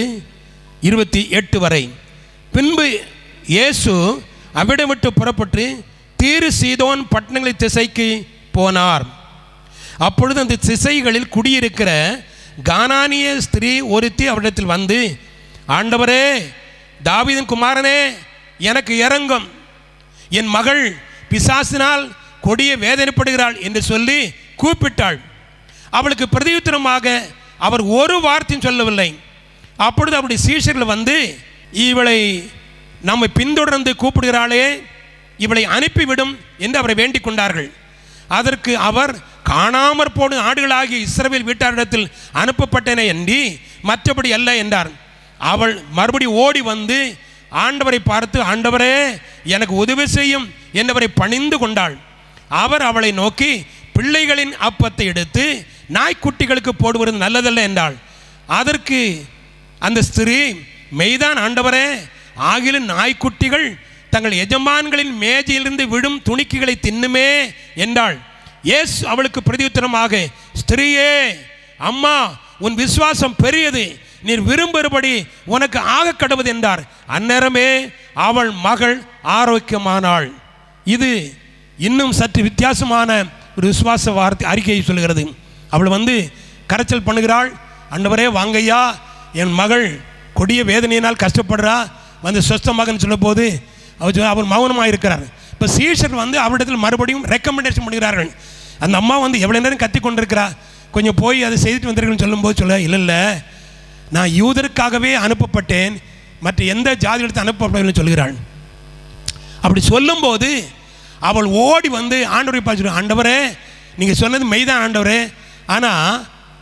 28 வரை, பின்பு இயேசு அவிடம் விட்டு புறப்பட்டு தீரு சீதோன் பட்டணங்களின் திசைக்கு போனார். அப்பொழுது அந்த திசைகளில் குடியிருக்கிற கானானிய ஸ்திரீ ஒருத்தி அவரிடத்தில் வந்து, ஆண்டவரே, தாவீதின் குமாரனே, எனக்கு இரங்கும், என் மகள் பிசாசினால் கொடிய வேதனைப்படுகிறாள் என்று சொல்லி கூப்பிட்டாள். அவளுக்கு பிரதியுத்தரமாக அவர் ஒரு வார்த்தையும் சொல்லவில்லை. அப்பொழுது அவருடைய சீஷர்கள் வந்து, இவளை நம்மை பின்தொடர்ந்து கூப்பிடுகிறாளே, இவளை அனுப்பிவிடும் என்று அவரை வேண்டிக் கொண்டார்கள். அதற்கு அவர், காணாமற் போன ஆடுகளாகிய இஸ்ரவேல் வீட்டாரிடத்தில் அனுப்பப்பட்டேனே என்று மற்றபடி அல்ல என்றார். அவள் மறுபடி ஓடி வந்து ஆண்டவரை பார்த்து, ஆண்டவரே, எனக்கு உதவி செய்யும் என்றவரை பணிந்து கொண்டாள். அவர் அவளை நோக்கி, பிள்ளைகளின் அப்பத்தை எடுத்து நாய்க்குட்டிகளுக்கு போடுவது நல்லதல்ல என்றாள். அதற்கு அந்த ஸ்திரீ, மெய்தான் ஆண்டவரே, ஆகிலும் நாய்க்குட்டிகள் தங்கள் எஜமான்களின் மேஜையிலிருந்து விடும் துணிக்கைகளை தின்னுமே என்றாள். இயேசு அவளுக்கு பிரதியுத்தரமாக, ஸ்திரீயே, அம்மா, உன் விசுவாசம் பெரியது, நீர் விரும்புகிறபடி உனக்கு ஆக கடவுது என்றார். அந்நேரமே அவள் மகள் ஆரோக்கியமானாள். இது இன்னும் சற்று வித்தியாசமான ஒரு விசுவாச வார்த்தை அறிக்கையை சொல்கிறது. அவள் வந்து கரைச்சல் பண்ணுகிறாள். ஆண்டவரே வாங்கய்யா, என் மகள் கொடிய வேதனையினால் கஷ்டப்படுறா, வந்து சொஸ்தமாகன்னு சொல்லும் போது அவர் மௌனமாக இருக்கிறார். இப்போ சீஷர் வந்து அவரிடத்தில் மறுபடியும் ரெக்கமெண்டேஷன் பண்ணுகிறார்கள். அந்த அம்மா வந்து எவ்வளோ நேரம் கத்தி கொண்டிருக்கிறா, கொஞ்சம் போய் அதை செய்துட்டு வந்திருக்கேன்னு சொல்லும்போது சொல்ல, இல்லை நான் யூதருக்காகவே அனுப்பப்பட்டேன், மற்ற எந்த ஜாதி எடுத்து அனுப்பப்படவில்லை சொல்கிறாள். அப்படி சொல்லும்போது அவள் ஓடி வந்து ஆண்டவரை பார்த்து, ஆண்டவரே நீங்கள் சொன்னது மெய்தான் ஆண்டவரே, ஆனால்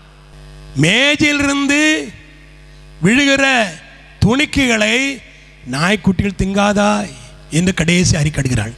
மேஜையிலிருந்து விழுகிற துணிக்கைகளை நாய்க்குட்டிகள் திங்காதா என்று கடைசி அறிக்கடுகிறாள்.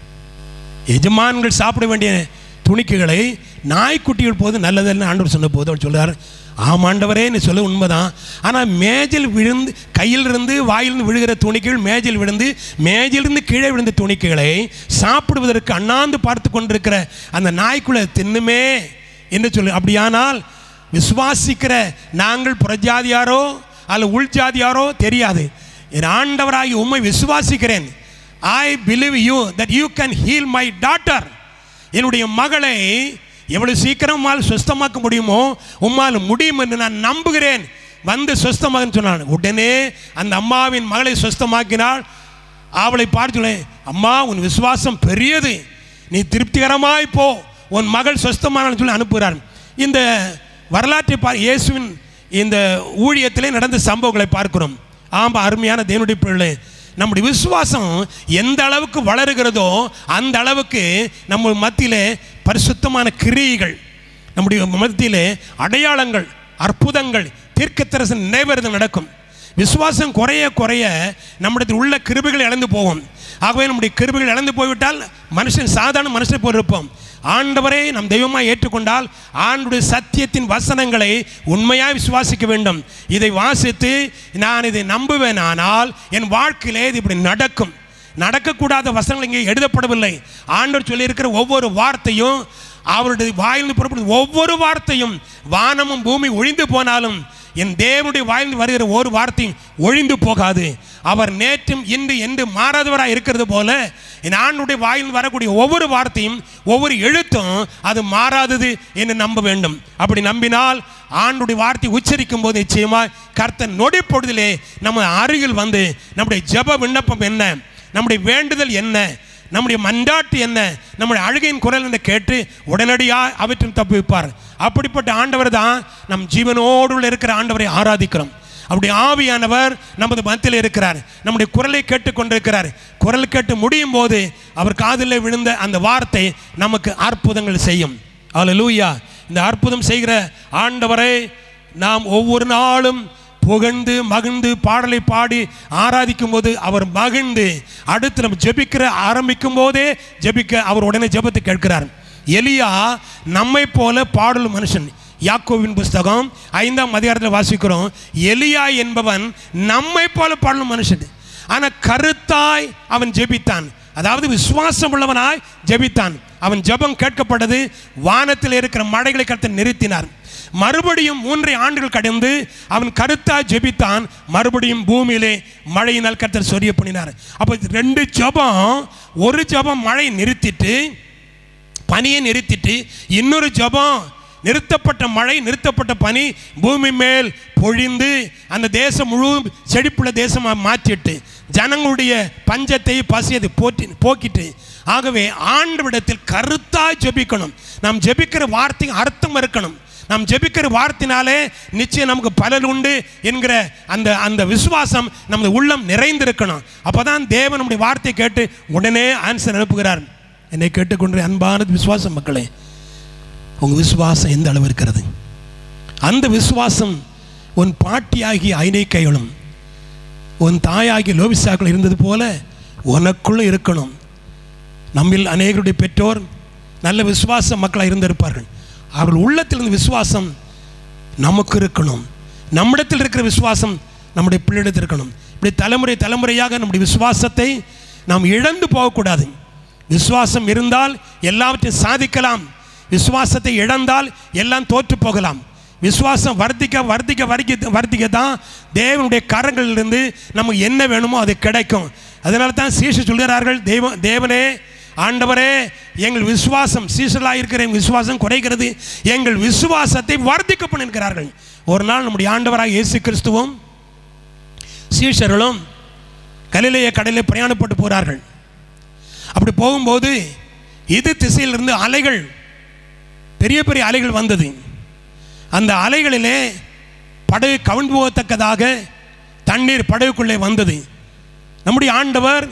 எஜமான்கள் சாப்பிட வேண்டிய துணிக்கைகளை நாய்க்குட்டிகள் போது நல்லதல்ல ஆண்டவர் சொன்ன போது அவர் சொல்கிறார், ஆமாண்டவரே நீ சொல்ல உண்மைதான், ஆனால் மேஜில் விழுந்து கையிலிருந்து வாயிலிருந்து விழுகிற துணிக்கைகள் மேஜில் விழுந்து மேஜிலிருந்து கீழே விழுந்த துணிக்கைகளை சாப்பிடுவதற்கு அண்ணாந்து பார்த்து கொண்டிருக்கிற அந்த நாய்க்குள்ளே தின்னுமே என்று சொல்லு. அப்படியானால் விசுவாசிக்கிற நாங்கள் புறஜாதியாரோ அல்ல உள்ஜாதியாரோ தெரியாது, என் ஆண்டவராகி உம்மை விசுவாசிக்கிறேன். I believe you that you can heal my daughter. என்னுடைய மகளை எவ்வளவு சீக்கிரம் உம்மால் சுஸ்தமாக்க முடியுமோ உம்மால் முடியும் என்று நான் நம்புகிறேன், வந்து சுஸ்தமாகன்னு சொன்னான். உடனே அந்த அம்மாவின் மகளை சுஸ்தமாக்கினாள். அவளை பார்த்து, அம்மா உன் விசுவாசம் பெரியது, நீ திருப்திகரமாய் போ, உன் மகள் சுஸ்தமானான்னு சொல்லி அனுப்புகிறார். இந்த வரலாற்றை இயேசுவின் இந்த ஊழியத்திலே நடந்த சம்பவங்களை பார்க்கிறோம். ஆமா, அருமையான தேவனுடைய பிள்ளை, நம்முடைய விசுவாசம் எந்த அளவுக்கு வளருகிறதோ அந்த அளவுக்கு நம்ம மத்தியிலே பரிசுத்தமான கிரியைகள், நம்முடைய மத்தியிலே அடையாளங்கள், அற்புதங்கள், தீர்க்கதரிசன நிறைவேறுதல் நடக்கும். விசுவாசம் குறைய குறைய நம்முடைய உள்ள கிருபைகள் இழந்து போவோம். ஆகவே நம்முடைய கிருபைகள் இழந்து போய்விட்டால் மனுஷன் சாதாரண மனுஷனை போல் இருப்போம். ஆண்டவரை நம் தெய்வமாக ஏற்றுக்கொண்டால் ஆண்டுடைய சத்தியத்தின் வசனங்களை உண்மையாக விசுவாசிக்க வேண்டும். இதை வாசித்து நான் இதை நம்புவேன், ஆனால் என் வாழ்க்கையிலே இது இப்படி நடக்கும். நடக்கக்கூடாத வசனங்கள் இங்கே எழுதப்படவில்லை. ஆண்டவர் சொல்லியிருக்கிற ஒவ்வொரு வார்த்தையும், அவருடைய வாயிலிருந்து புறப்படும் ஒவ்வொரு வார்த்தையும், வானமும் பூமி ஒழிந்து போனாலும் என் தேவனுடைய வாயிலிருந்து வருகிற ஒரு வார்த்தையும் ஒழிந்து போகாது. அவர் நேற்றும் இன்று என்று மாறாதவராக இருக்கிறது போல என் ஆண்டுடைய வாயிலிருந்து வரக்கூடிய ஒவ்வொரு வார்த்தையும் ஒவ்வொரு எழுத்தும் அது மாறாதது என்று நம்ப வேண்டும். அப்படி நம்பினால் ஆண்டுடைய வார்த்தை உச்சரிக்கும் போது நிச்சயமாக கர்த்தர் நொடி பொழுதிலே நம்ம அருகில் வந்து நம்முடைய ஜெப விண்ணப்பம் என்ன, நம்முடைய வேண்டுதல் என்ன, நம்முடைய மன்றாட்டு என்ன, நம்முடைய அழுகையின் குரல் என்று கேட்டு உடனடியாக அவற்றில் தப்புவிப்பார். அப்படிப்பட்ட ஆண்டவர் தான் நம் ஜீவனோடு இருக்கிற ஆண்டவரை ஆராதிக்கிறோம். அவருடைய ஆவியானவர் நமது மத்தியில் இருக்கிறார், நம்முடைய குரலை கேட்டுக்கொண்டிருக்கிறார். குரல் கேட்டு முடியும் போது அவர் காதில் விழுந்த அந்த வார்த்தை நமக்கு அற்புதங்கள் செய்யும். அல்லேலூயா. இந்த அற்புதம் செய்கிற ஆண்டவரை நாம் ஒவ்வொரு நாளும் புகழ்ந்து மகிழ்ந்து பாடலை பாடி ஆராதிக்கும் போது அவர் மகிழ்ந்து அடுத்து நம்ம ஜெபிக்கிற ஆரம்பிக்கும் போதே ஜெபிக்க அவர் உடனே ஜெபத்தை கேட்கிறார். எலியா நம்மை போல பாடலும் மனுஷன். யாக்கோபின் புஸ்தகம் 5ஆம் அதிகாரத்தில் வாசிக்கிறோம், எலியா என்பவன் நம்மை போல பாடலும் மனுஷன், ஆனால் கருத்தாய் அவன் ஜெபித்தான். அதாவது விசுவாசம் உள்ளவனாய் ஜெபித்தான். அவன் ஜெபம் கேட்கப்பட்டது. வானத்தில் இருக்கிற மழைகளை கர்த்தர் நிறுத்தினார். மறுபடியும் 3 ஆண்டுகள் கடந்து அவன் கருத்தாய் ஜெபித்தான். மறுபடியும் பூமியிலே மழையினால் கர்த்தர் சொரிய பண்ணினார். அப்போ 2 ஜெபம், ஒரு ஜெபம் மழை நிறுத்திட்டு பனியை நிறுத்திட்டு, இன்னொரு ஜெபம் நிறுத்தப்பட்ட மழை நிறுத்தப்பட்ட பனி பூமி மேல் பொழிந்து அந்த தேசம் முழு செழிப்புள்ள தேசமாக மாற்றிட்டு ஜனங்களுடைய பஞ்சத்தை பசியதை போக்கிட்டு. ஆகவே ஆண்டவரிடத்தில் கருத்தாய் ஜெபிக்கணும். நாம் ஜெபிக்கிற வார்த்தை அர்த்தம் இருக்கணும். நாம் ஜெபிக்கிற வார்த்தையினாலே நிச்சயம் நமக்கு பலன் உண்டு என்கிற அந்த அந்த விசுவாசம் நமது உள்ளம் நிறைந்திருக்கணும். அப்போதான் தேவன் நம்முடைய வார்த்தையை கேட்டு உடனே ஆன்சர் அனுப்புகிறார். என்னை கேட்டுக்கொண்டு அன்பான விசுவாச மக்களே, உங்கள் விசுவாசம் எந்த அளவு இருக்கிறது? அந்த விசுவாசம் உன் பாட்டியாகிய ஐநேக்கைகளும் உன் தாயாகிய லோபிசாக்கள் இருந்தது போல உனக்குள்ளே இருக்கணும். நம்மில் அநேகருடைய பெற்றோர் நல்ல விசுவாச மக்களாக இருந்திருப்பார்கள். அவர்கள் உள்ளத்தில் இருந்த விசுவாசம் நமக்கு இருக்கணும். நம்மிடத்தில் இருக்கிற விசுவாசம் நம்முடைய பிள்ளையிடத்தில் இருக்கணும். இப்படி தலைமுறை தலைமுறையாக நம்முடைய விசுவாசத்தை நாம் இழந்து போகக்கூடாது. விசுவாசம் இருந்தால் எல்லாவற்றையும் சாதிக்கலாம். விசுவாசத்தை இழந்தால் எல்லாம் தோற்று போகலாம். விசுவாசம் வர்த்திக்க வர்த்திக்க வர்த்திக்க வர்த்திக்க தான் தேவனுடைய கரங்களிலிருந்து நமக்கு என்ன வேணுமோ அது கிடைக்கும். அதனால தான் சீஷர் சொல்கிறார்கள், தேவனே ஆண்டவரே எங்கள் விசுவாசம், சீசர்களாக இருக்கிற எங்கள் விசுவாசம் குறைகிறது, எங்கள் விசுவாசத்தை வர்த்திக்க பண்ணிருக்கிறார்கள். ஒரு நாள் நம்முடைய ஆண்டவராக இயேசு கிறிஸ்துவும் சீஷர்களும் கலிலேய கடலில் பிரயாணப்பட்டு போகிறார்கள். அப்படி போகும்போது இது திசையிலிருந்து அலைகள், பெரிய பெரிய அலைகள் வந்தது. அந்த அலைகளிலே படகு கவிழ்ந்து போகத்தக்கதாக தண்ணீர் படகுக்குள்ளே வந்தது. நம்முடைய ஆண்டவர்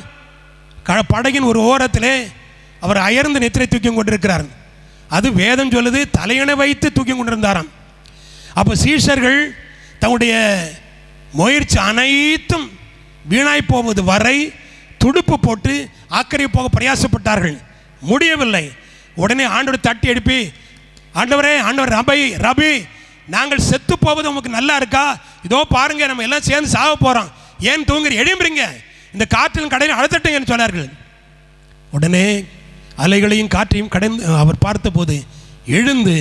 படகின் ஒரு ஓரத்திலே அவர் அயர்ந்து நெத்திரை தூக்கி கொண்டிருக்கிறார். அது வேதம் சொல்லுது, தலையணை வைத்து தூக்கி கொண்டிருந்தாராம். அப்போ சீஷர்கள் தன்னுடைய முயற்சி அனைத்தும் வீணாய் போவது வரை துடுப்பு போட்டு அக்கறை போக பிரயாசப்பட்டார்கள். முடியவில்லை. உடனே ஆண்டவர் தட்டி எழுப்பி, ஆண்டவரே, ஆண்டவர் ரபி, நாங்கள் செத்து போவது உங்களுக்கு நல்லா இருக்கா? இதோ பாருங்க, நம்ம எல்லாம் சேர்ந்து சாக போகிறோம், ஏன் தூங்குற, எழும்புறீங்க, இந்த காற்றிலும் கடையில் அழுத்தட்டுங்கன்னு சொன்னார்கள். உடனே அலைகளையும் காற்றையும் கடந்து அவர் பார்த்தபோது எழுந்து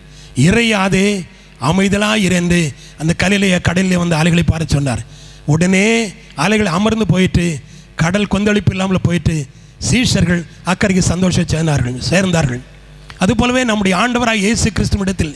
இறையாதே அமைதலாக இருந்து அந்த கடலில் வந்து அலைகளை பார்த்து சொன்னார். உடனே அலைகள் அமர்ந்து போயிட்டு கடல் கொந்தளிப்பு இல்லாமல் போயிட்டு சீஷர்கள் அக்கறைக்கு சந்தோஷம் சேர்ந்தார்கள். அதுபோலவே நம்முடைய ஆண்டவராக இயேசு கிறிஸ்துவிடத்தில்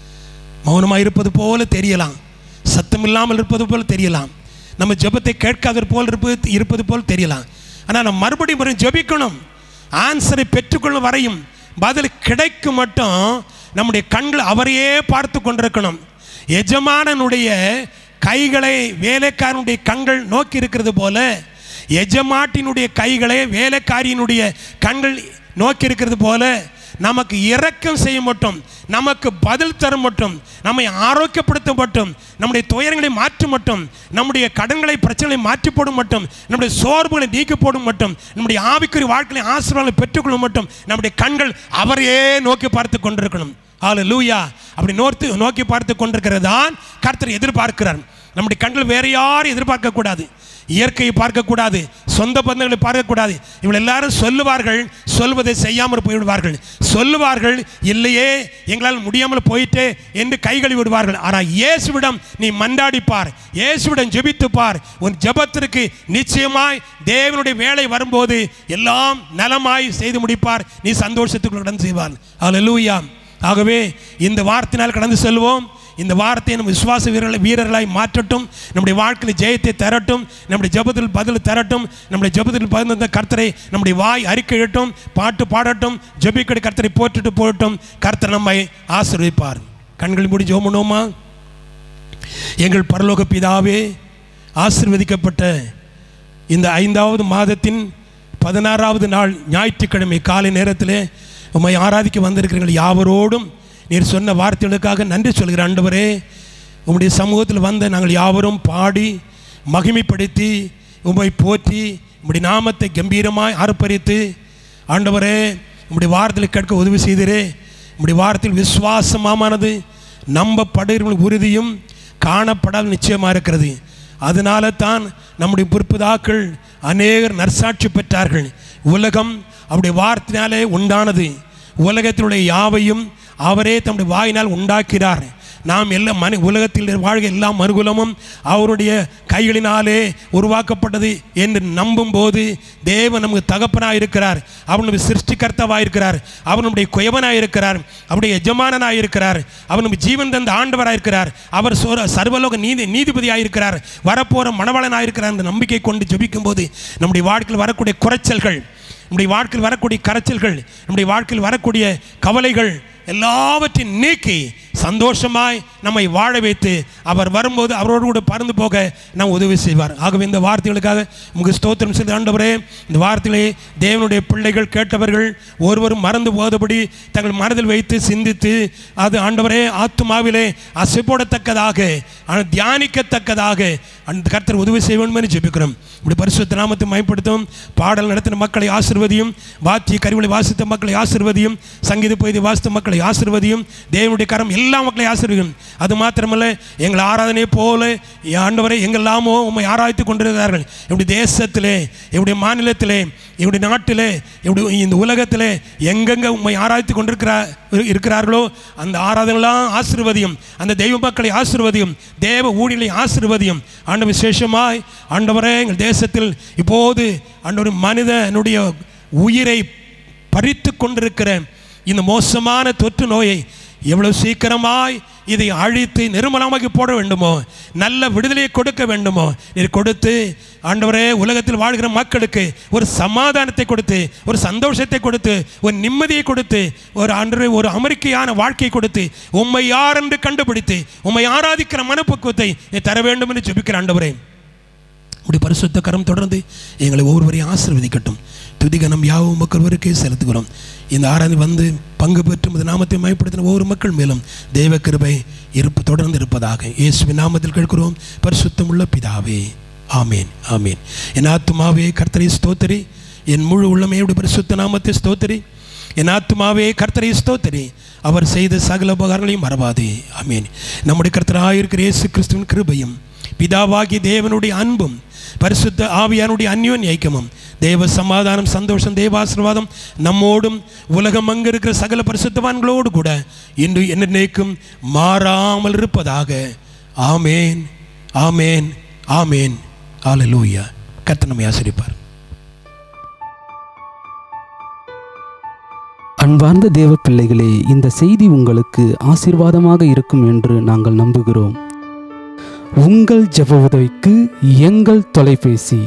மௌனமாக இருப்பது போல தெரியலாம், சத்தம் இல்லாமல் இருப்பது போல் தெரியலாம், நம்ம ஜெபத்தை கேட்காத போல் இருப்பது போல் தெரியலாம். ஆனால் நம்ம மறுபடியும் ஜெபிக்கணும். ஆன்சரை பெற்றுக்கொள்ளும் வரையும், பதில் கிடைக்கும் மட்டும் நம்முடைய கண்கள் அவரையே பார்த்து கொண்டிருக்கணும். எஜமானனுடைய கைகளை வேலைக்காரனுடைய கண்கள் நோக்கி இருக்கிறது போல எஜமாட்டினுடைய கைகளை வேலைக்காரியினுடைய கண்கள் நோக்கி இருக்கிறது போல நமக்கு இரக்கம் செய்ய மட்டும், நமக்கு பதில் தர மட்டும், நம்மை ஆரோக்கியப்படுத்த மட்டும், நம்முடைய துயரங்களை மாற்ற மட்டும், நம்முடைய கடன்களை பிரச்சனைகளை மாற்றி போடும் மட்டும், நம்முடைய சோர்வுகளை நீக்கி போடும் மட்டும், நம்முடைய ஆவிக்குரிய வாழ்க்கையை ஆசீர்வாதங்களை பெற்றுக்கொள்ளும் மட்டும் நம்முடைய கண்கள் அவரையே நோக்கி பார்த்து கொண்டிருக்கணும். ஹல்லேலூயா. அப்படி நோக்கி பார்த்து கொண்டிருக்கிறதான் கர்த்தர் எதிர்பார்க்கிறார். நம்முடைய கண்கள் வேற யாரும் எதிர்பார்க்கக்கூடாது, இயற்கையை பார்க்கக்கூடாது, சொந்த பந்தங்களை பார்க்கக்கூடாது. இவள் எல்லாரும் சொல்லுவார்கள், சொல்வதை செய்யாமல் போய்விடுவார்கள். சொல்லுவார்கள், இல்லையே எங்களால் முடியாமல் போயிட்டே என்று கைகளை விடுவார்கள். ஆனால் இயேசுவிடம் நீ மன்றாடிப்பார், இயேசுவிடம் ஜெபித்துப்பார், உன் ஜெபத்திற்கு நிச்சயமாய் தேவனுடைய வேலை வரும்போது எல்லாம் நலமாய் செய்து முடிப்பார். நீ சந்தோஷத்துக்குள் கடந்து செய்வார். ஹல்லேலூயா. ஆகவே இந்த வார்த்தையினால் கடந்து செல்வோம். இந்த வார்த்தையை நம்ம விசுவாச வீரர்களாய் மாற்றட்டும், நம்முடைய வாழ்க்கையில் ஜெயத்தை தரட்டும், நம்முடைய ஜெபத்தில் பதில் தரட்டும், நம்முடைய ஜெபத்தில் பதில் கர்த்தரை நம்முடைய வாய் அறிக்கையிட்டும், பாட்டு பாடட்டும், ஜெபிக்கடி கர்த்தரை போட்டுட்டு போகட்டும். கர்த்தர் நம்மை ஆசீர்வதிப்பார். கண்கள் மூடி ஜெபம் பண்ணுவோமா? எங்கள் பரலோக பிதாவே, ஆசீர்வதிக்கப்பட்ட இந்த 5வது மாதத்தின் 16வது நாள் ஞாயிற்றுக்கிழமை காலை நேரத்திலே உம்மை ஆராதிக்க வந்திருக்கிறீர்கள் யாவரோடும் நீர் சொன்ன வார்த்தைகளுக்காக நன்றி சொல்கிற ஆண்டவரே. உம்முடைய சமூகத்தில் வந்த நாங்கள் யாவரும் பாடி மகிமைப்படுத்தி உம்மை போற்றி உம்முடைய நாமத்தை கம்பீரமாய் ஆர்ப்பரித்து ஆண்டவரே உம்முடைய வார்த்தையை கேட்க உதவி செய்தீரே. உம்முடைய வார்த்தையில் விசுவாசமானது நம்பப்படுகிற உறுதியும் காணப்படாத நிச்சயமாக இருக்கிறது. அதனால தான் நம்முடைய பிற்பிதாக்கள் அநேகர் நற்சாட்சி பெற்றார்கள். உலகம் அவருடைய வார்த்தையினாலே உண்டானது. உலகத்தினுடைய யாவையும் அவரே தம்முடைய வாயினால் உண்டாக்கிறார். நாம் எல்லாம் உலகத்தில் வாழ்க எல்லா மறுகுலமும் அவருடைய கைகளினாலே உருவாக்கப்பட்டது என்று நம்பும்போது தேவன் நமக்கு தகப்பனாக இருக்கிறார், அவர் நம்ம சிருஷ்டிகர்த்தாவாக இருக்கிறார், அவர் நம்முடைய குயவனாக இருக்கிறார், அவருடைய எஜமானனாக இருக்கிறார், அவர் நம்ம ஜீவன் தந்த ஆண்டவராக இருக்கிறார், அவர் சர்வலோக நீதிபதியாக இருக்கிறார், வரப்போகிற மணவாளனாக இருக்கிறார் என்ற நம்பிக்கை கொண்டு ஜெபிக்கும் போது நம்முடைய வாழ்க்கையில் வரக்கூடிய குறைச்சல்கள், நம்முடைய வாழ்க்கையில் வரக்கூடிய கரைச்சல்கள், நம்முடைய வாழ்க்கையில் வரக்கூடிய கவலைகள் எல்லாவற்றையும் நீக்கி சந்தோஷமாய் நம்மை வாழ வைத்து அவர் வரும்போது அவரோடு கூட பறந்து போக நாம் உதவி செய்வார். ஆகவே இந்த வார்த்தைகளுக்காக உங்களுக்கு ஸ்தோத்திரம் செய்த ஆண்டவரே, இந்த வார்த்தைகளை தேவனுடைய பிள்ளைகள் கேட்டவர்கள் ஒருவரும் மறந்து போதபடி தங்கள் மனதில் வைத்து சிந்தித்து அது ஆண்டவரே ஆத்துமாவிலே அசைப்போடத்தக்கதாக தியானிக்கத்தக்கதாக அந்த கர்த்தர் உதவி செய்ய வேண்டும் என்று ஜெபிக்கிறோம். இப்படி பரிசுத்த நாமத்தை மயப்படுத்தும். பாடல் நடத்தின மக்களை ஆசீர்வதியும், வாத்திய கருவிகளை வாசித்த மக்களை ஆசீர்வதியும், சங்கீத பகுதி வாசித்த மக்களை ஆசீர்வதியும், தேவனுடைய கரம் எல்லா மக்களையும் ஆசீர்வதியும். அது மாத்திரமல்ல, எங்கள் ஆராதனை போல ஆண்டவரை எங்கெல்லாமோ உம்மை ஆராய்த்து கொண்டிருக்கிறார்கள். இப்படி தேசத்திலே, இப்படி மாநிலத்திலே, இப்படி நாட்டிலே, இப்படி இந்த உலகத்திலே எங்கெங்கே உம்மை ஆராய்த்து இருக்கிறார்களோ அந்த ஆராதனைலாம் ஆசீர்வதியும், அந்த தெய்வ மக்களை ஆசீர்வதியும், தேவ ஊழியர்களை ஆசீர்வதியும். ஆண்டவர் விசேஷமாய் ஆண்டவரே எங்கள் தேசத்தில் இப்போது ஆண்டவர் மனிதனுடைய உயிரை பறித்து கொண்டிருக்கிற இந்த மோசமான தொற்று நோயை எவ்வளவு சீக்கிரமாய் இதை அழித்து நிர்மலமாக்கி போட வேண்டுமோ, நல்ல விடுதலையை கொடுக்க வேண்டுமோ நீர் கொடுத்து ஆண்டவரே, உலகத்தில் வாழ்கிற மக்களுக்கு ஒரு சமாதானத்தை கொடுத்து, ஒரு சந்தோஷத்தை கொடுத்து, ஒரு நிம்மதியை கொடுத்து, ஒரு ஆண்டவரே ஒரு அமெரிக்கையான வாழ்க்கையை கொடுத்து, உம்மை யார் என்று கண்டுபிடித்து உம்மை ஆராதிக்கிற மனப்பக்குவத்தை தர வேண்டும் என்று ஜெபிக்கிற ஆண்டவரே, உடைய பரிசுத்த கரம் தொடர்ந்து எங்களை ஒவ்வொருவரையும் ஆசீர்வதிக்கட்டும். துதிகனம் யாவும் மக்கள்வருக்கே செலுத்துகிறோம். இந்த ஆராதனை வந்து பங்கு பெற்றும் இந்த நாமத்தை மயப்படுத்தின ஒவ்வொரு மக்கள் மேலும் தெய்வ கிருபை இருப்பு தொடர்ந்து இருப்பதாக இயேசுவின் நாமத்தில் கேட்கிறோம் பரிசுத்தமுள்ள பிதாவே, ஆமேன் ஆமேன். என் ஆத்துமாவே கர்த்தரை ஸ்தோத்திரி, என் முழு உள்ளமையுடைய பரிசுத்த நாமத்தை ஸ்தோத்திரி. என் ஆத்துமாவே கர்த்தரை ஸ்தோத்திரி, அவர் செய்த சகல உபகாரங்களையும் மறவாதே. ஆமேன். நம்முடைய கர்த்தராக இருக்கிற இயேசு கிறிஸ்துவின் கிருபையும் பிதாவாகிய தேவனுடைய அன்பும் பரிசுத்த ஆவியானுடைய அந்யோன்ய ஐக்கியமும் தேவ சமாதானம் சந்தோஷம் தேவாசீர்வாதம் நம்மோடும் உலகம் அங்கு இருக்கிற சகல பரிசுத்தவான்களோடு கூட இன்று என்னைக்கும் மாறாமல் இருப்பதாக. ஆமேன் ஆமேன் ஆமேன். ஹல்லேலூயா. கர்த்தர் நம்மை ஆசீர்வதிப்பார். அன்பார்ந்த தேவ பிள்ளைகளே, இந்த செய்தி உங்களுக்கு ஆசீர்வாதமாக இருக்கும் என்று நாங்கள் நம்புகிறோம். உங்கள் ஜெப உதவிக்கு எங்கள் தொலைபேசி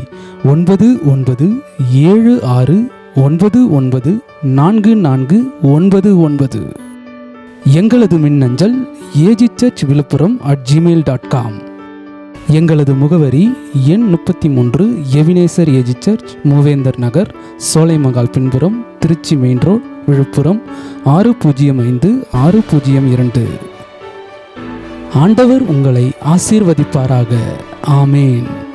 9996994499. எங்களது மின்னஞ்சல் agchurchvilupuram@gmail.com. எங்களது முகவரி எண் 33 எவினேசர் ஏஜி சர்ச், மூவேந்தர் நகர், சோலைமகால் பின்புறம், திருச்சி மெயின் ரோட், விழுப்புரம் 605602. ஆண்டவர் உங்களை ஆசீர்வதிப்பாராக. ஆமேன்.